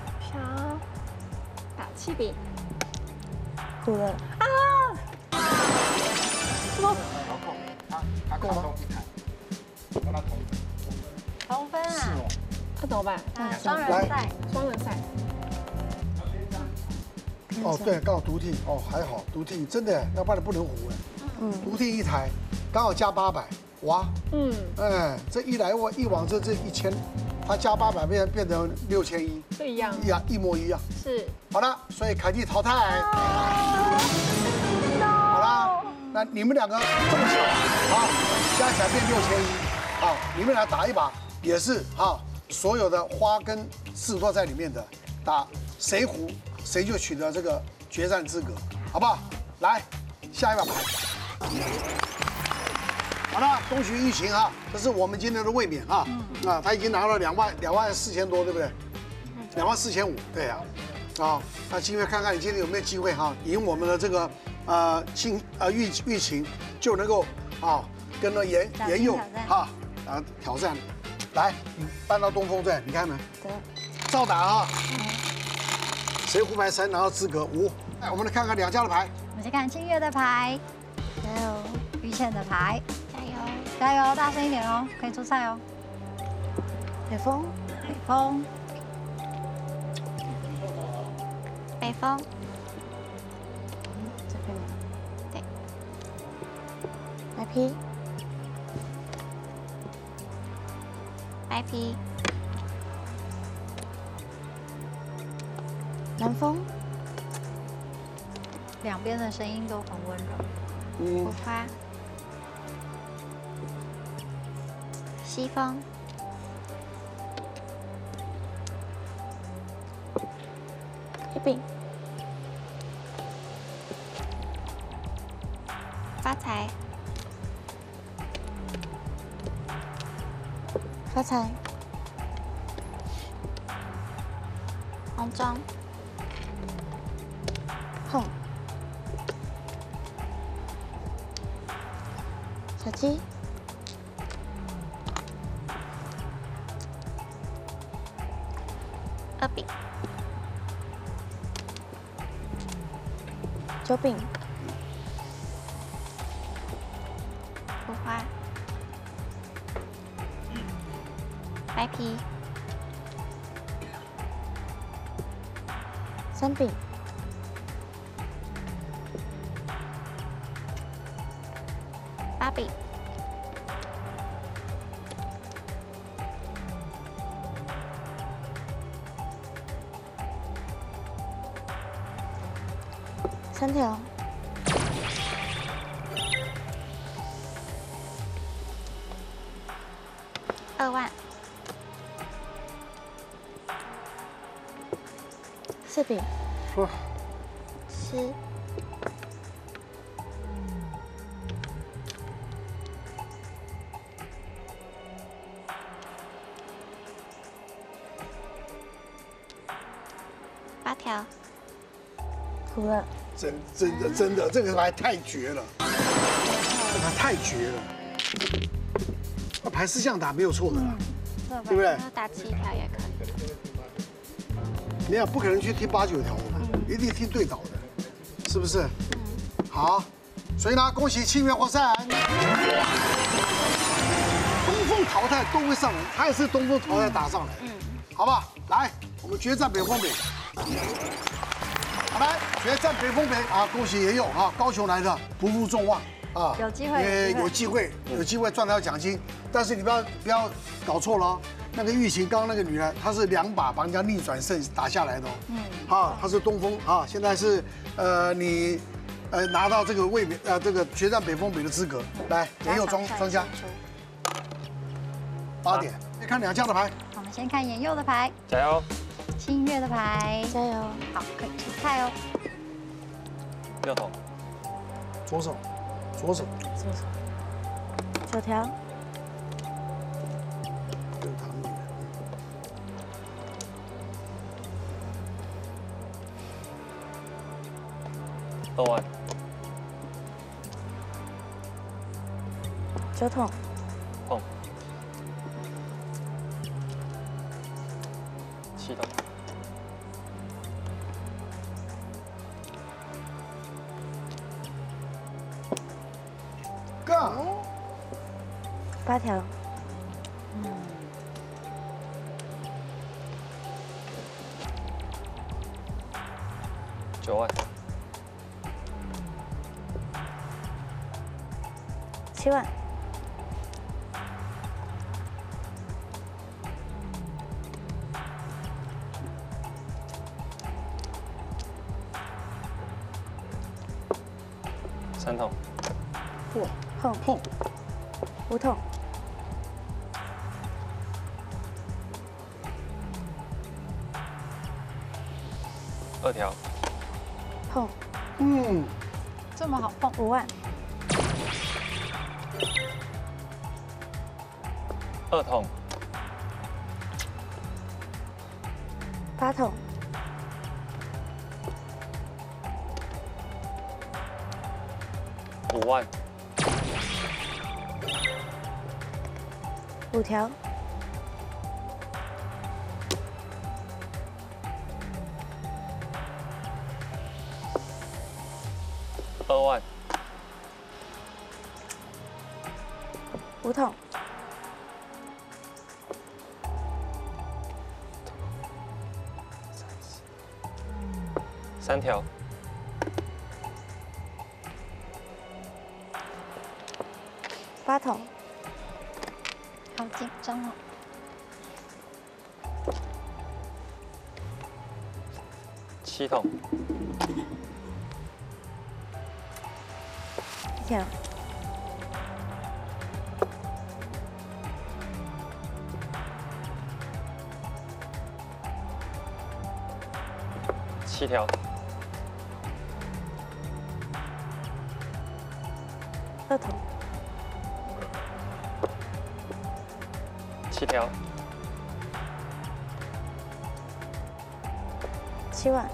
小打七饼， 虎了， 啊！ 遥控，他他卡中一台，跟他同同分啊！ 是哦。 那怎么办？ 双人赛， 双人赛。 哦，对，刚好独替哦，还好独替，真的，要不然不能胡哎。嗯，独替一台，刚好加八百，哇， 嗯， 哎，这一来我一往这这一千，他加八百变变成六千一， 不一样。 一样一模一样。 是。 好了，所以凯蒂淘汰。好了，那你们两个这么小啊，加起来变六千一啊，你们俩打一把也是啊，所有的花跟士多在里面的打，谁胡谁就取得这个决战资格，好不好？来，下一把牌。好了，恭喜玉琴哈，这是我们今天的卫冕啊，啊，他已经拿了两万两万四千多，对不对？两万四千五，对呀，啊，那金月看看你今天有没有机会哈，赢我们的这个呃青呃玉玉琴，就能够啊跟那严严佑哈啊挑战，来，你搬到东风队，你看没？ 得， 照打啊，谁胡牌才拿到资格？五，来，我们来看看两家的牌。 我们先看清月的牌， 加油， 玉倩的牌， 加油， 加油，大声一点哦，可以出赛哦。 北风， 北风， 北风，这边吗？ 对， 白皮， 白皮， 南风， 两边的声音都很温柔。 嗯火，花，西风，黑饼， 发财， 发财， 红中， 碰，小鸡， 二饼， 九饼， 胡花，白皮， 三饼， 八饼， 三条， 二万， 四饼， 哇， 十， 八条， 苦了， 真真的真的，这个牌太绝了，这牌太绝了。那牌是这样打没有错的啦，对不对？ 要打七条也可以。 你也不可能去听八九条的，一定听对倒的，是不是？好，所以呢，恭喜清源获胜。东风淘汰都会上来，他也是东风淘汰打上来，嗯，好吧，来，我们决战北风北。好，来决战北风北啊！恭喜也有啊，高雄来的不负众望啊， 有机会因为有有机会，有机会赚到奖金，但是你不要不要搞错了哦。那个玉琴，刚刚那个女人，她是两把把人家逆转胜打下来的哦。嗯，啊，她是东风啊，现在是呃你呃拿到这个卫冕呃这个决战北风北的资格，来也有庄庄家八点，你看两家的牌， 我们先看颜佑的牌， 加油！ 清月的牌， 加油， 好，可以出菜哦。 六筒， 左手左手九条， 六堂女人， 二万， 九筒， 碰，七筒， 八条， 九万， 七万， 三筒， 不碰碰， 五筒， 二条， 碰嗯， 这么好碰， 五万， 二筒， 八筒， 五万， 五条， 二万， 五筒， 三条， 八筒， 好紧张哦。 七筒， 一条， 七条， 二筒， 七条， 七万，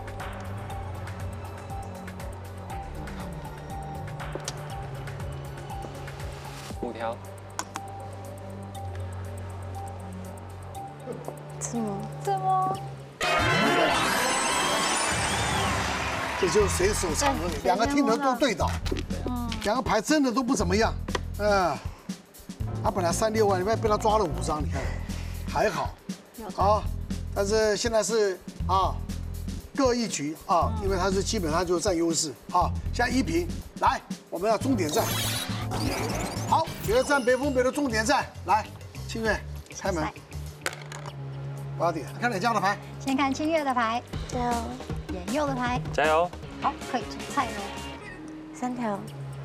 五条， 自摸， 怎么？ 这就是随手藏而已。两个听得都对到，两个牌真的都不怎么样。嗯，他本来三六万，里面被他抓了五张，你看还好啊。但是现在是啊，各一局啊，因为他是基本上就占优势啊。现在一平，来，我们要终点战。好，决战北风北的终点战，来，清月开门。八点，看哪家的牌？ 先看清月的牌， 加油， 颜佑的牌。 加油！ 好，可以出菜喽。 三条，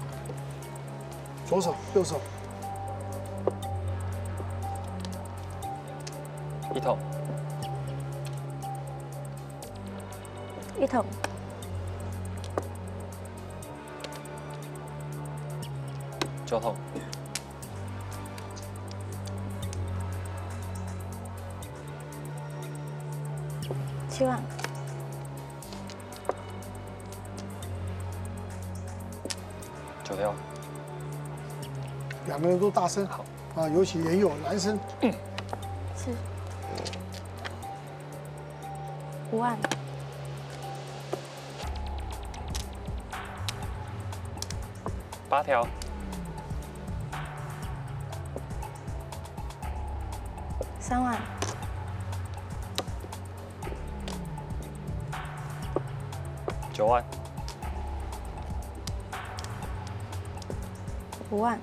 左手右手， 一筒， 一筒， 九筒， 七万， 九条， 两个人都大声好啊，尤其颜佑男生， 四，五万， 八条， 三万， 九万， 五万，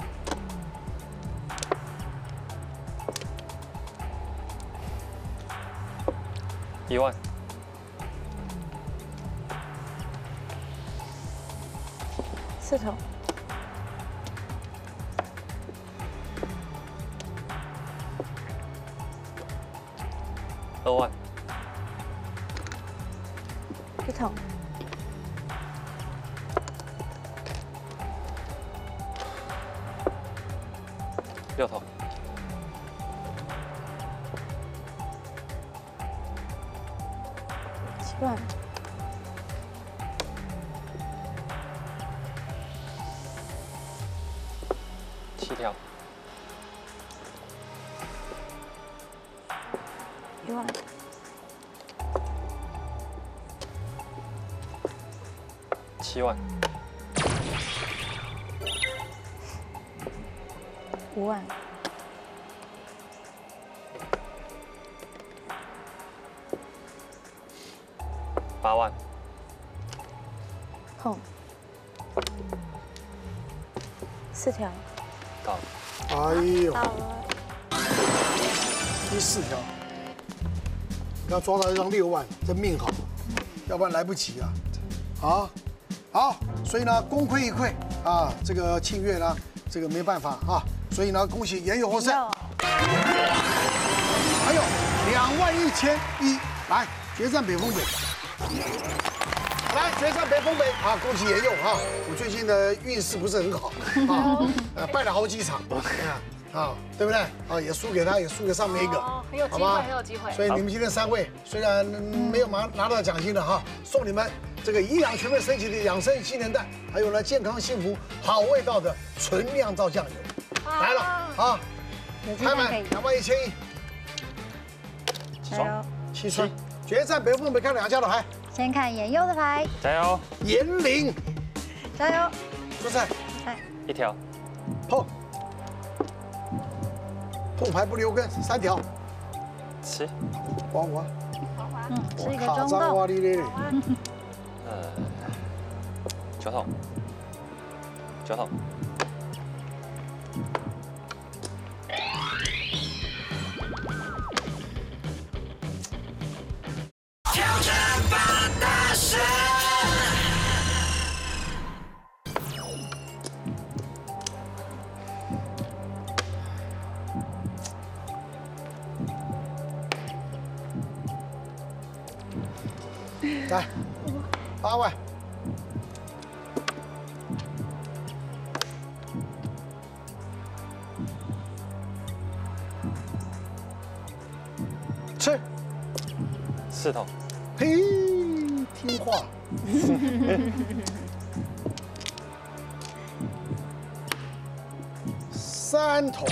一万， 四筒， 二万， 一筒， 六筒， 七万， 七条， 一万， 七万， 五万， 八万， 碰，四条， 到了。 哎呦， 到了， 第四条，你要抓到一张六万，真命好，要不然来不及啊！好，好，所以呢，功亏一篑啊，这个庆月呢，这个没办法啊，所以呢，恭喜严友获胜。还有两万一千一，来决战北风北。来决战北风北啊！恭喜严佑啊！我最近的运势不是很好啊，呃，败了好几场，啊，对不对？啊，也输给他，也输给上面一个， 很有机会，很有机会。 所以你们今天三位虽然没有拿拿到奖金了哈，送你们这个营养全面升级的养生新年蛋，还有呢健康幸福好味道的纯酿造酱油，来了啊！开满两万一千一， 加油！ 七川决战北风北看两家的牌。 先看严佑的牌， 加油！ 严玲， 加油！ 出赛， 一条， 碰，碰牌不留根，三条， 七， 黄花， 嗯，是一个卡张中洞。 哇哩嘞嘞， 呃，九筒，九筒， 挑战吧大神。 来，八万，吃， 四筒， 嘿，听话。三桶，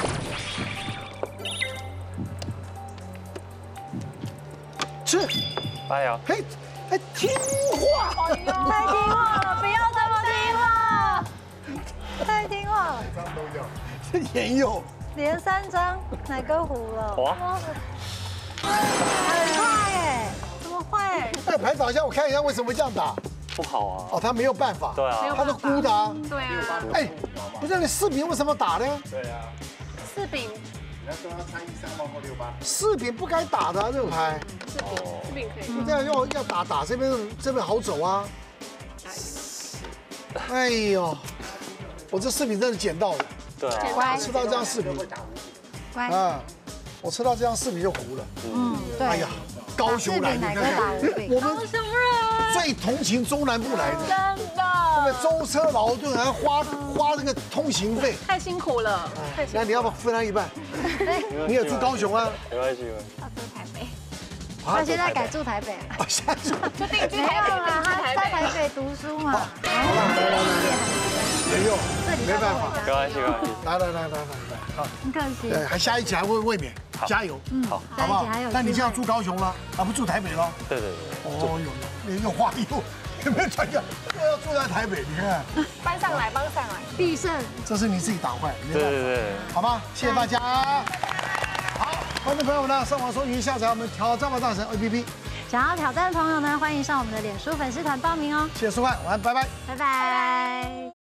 吃， 八爻， 嘿，还听话。 太听话了，不要这么听话，太听话了， 张都有，这严佑， 连三张，哪个胡了？ 哇， 很快耶！ 怎么会？ 那牌打下，我看一下为什么这样打。 不好啊。 哦，他没有办法。 对啊， 他是孤的啊。 对啊， 哎，不是你四饼为什么打呢？ 对啊， 四饼， 你要说他参与三万或六八， 四饼不该打的啊，这个牌， 四饼，四饼可以。 这样要要打打这边这边好走啊。哎呦，我这四饼真是捡到的， 对啊， 乖吃到这样四饼乖， 啊，我吃到这样四饼就糊了。 嗯，对。 哎呀，高雄来的， 哪个打五饼？ 我们最同情中南部来的， 真的， 这个舟车劳顿还花花这个通行费。 太辛苦了，太辛苦那你要不要分他一半？你也住高雄啊？ 没关系， 了。住台北， 他现在改住台北了。 啊，现在住。 就定居没有台北， 啦， 定居台他在台北。 北读书嘛。 好了，来来来来，没用， 这里没办法。 没关系，没关系。 来来来来来来，好， 很可惜。 对，还下一集还会卫冕，加油， 嗯， 好在好不好一起还有？ 那你机会现在住高雄了，啊不住台北了？ 对对对， 哦哟，你又花又有没有转个又要住在台北？你看， 搬上来，搬上来。 必胜。 这是你自己打坏，没对办法， 对对， 好吗？谢谢大家。好，观众朋友们呢，上网搜寻下载我们挑战吧大神 A P P。 想要挑战的朋友呢，欢迎上我们的脸书粉丝团报名哦。 谢谢收看，晚安，拜拜。 拜拜。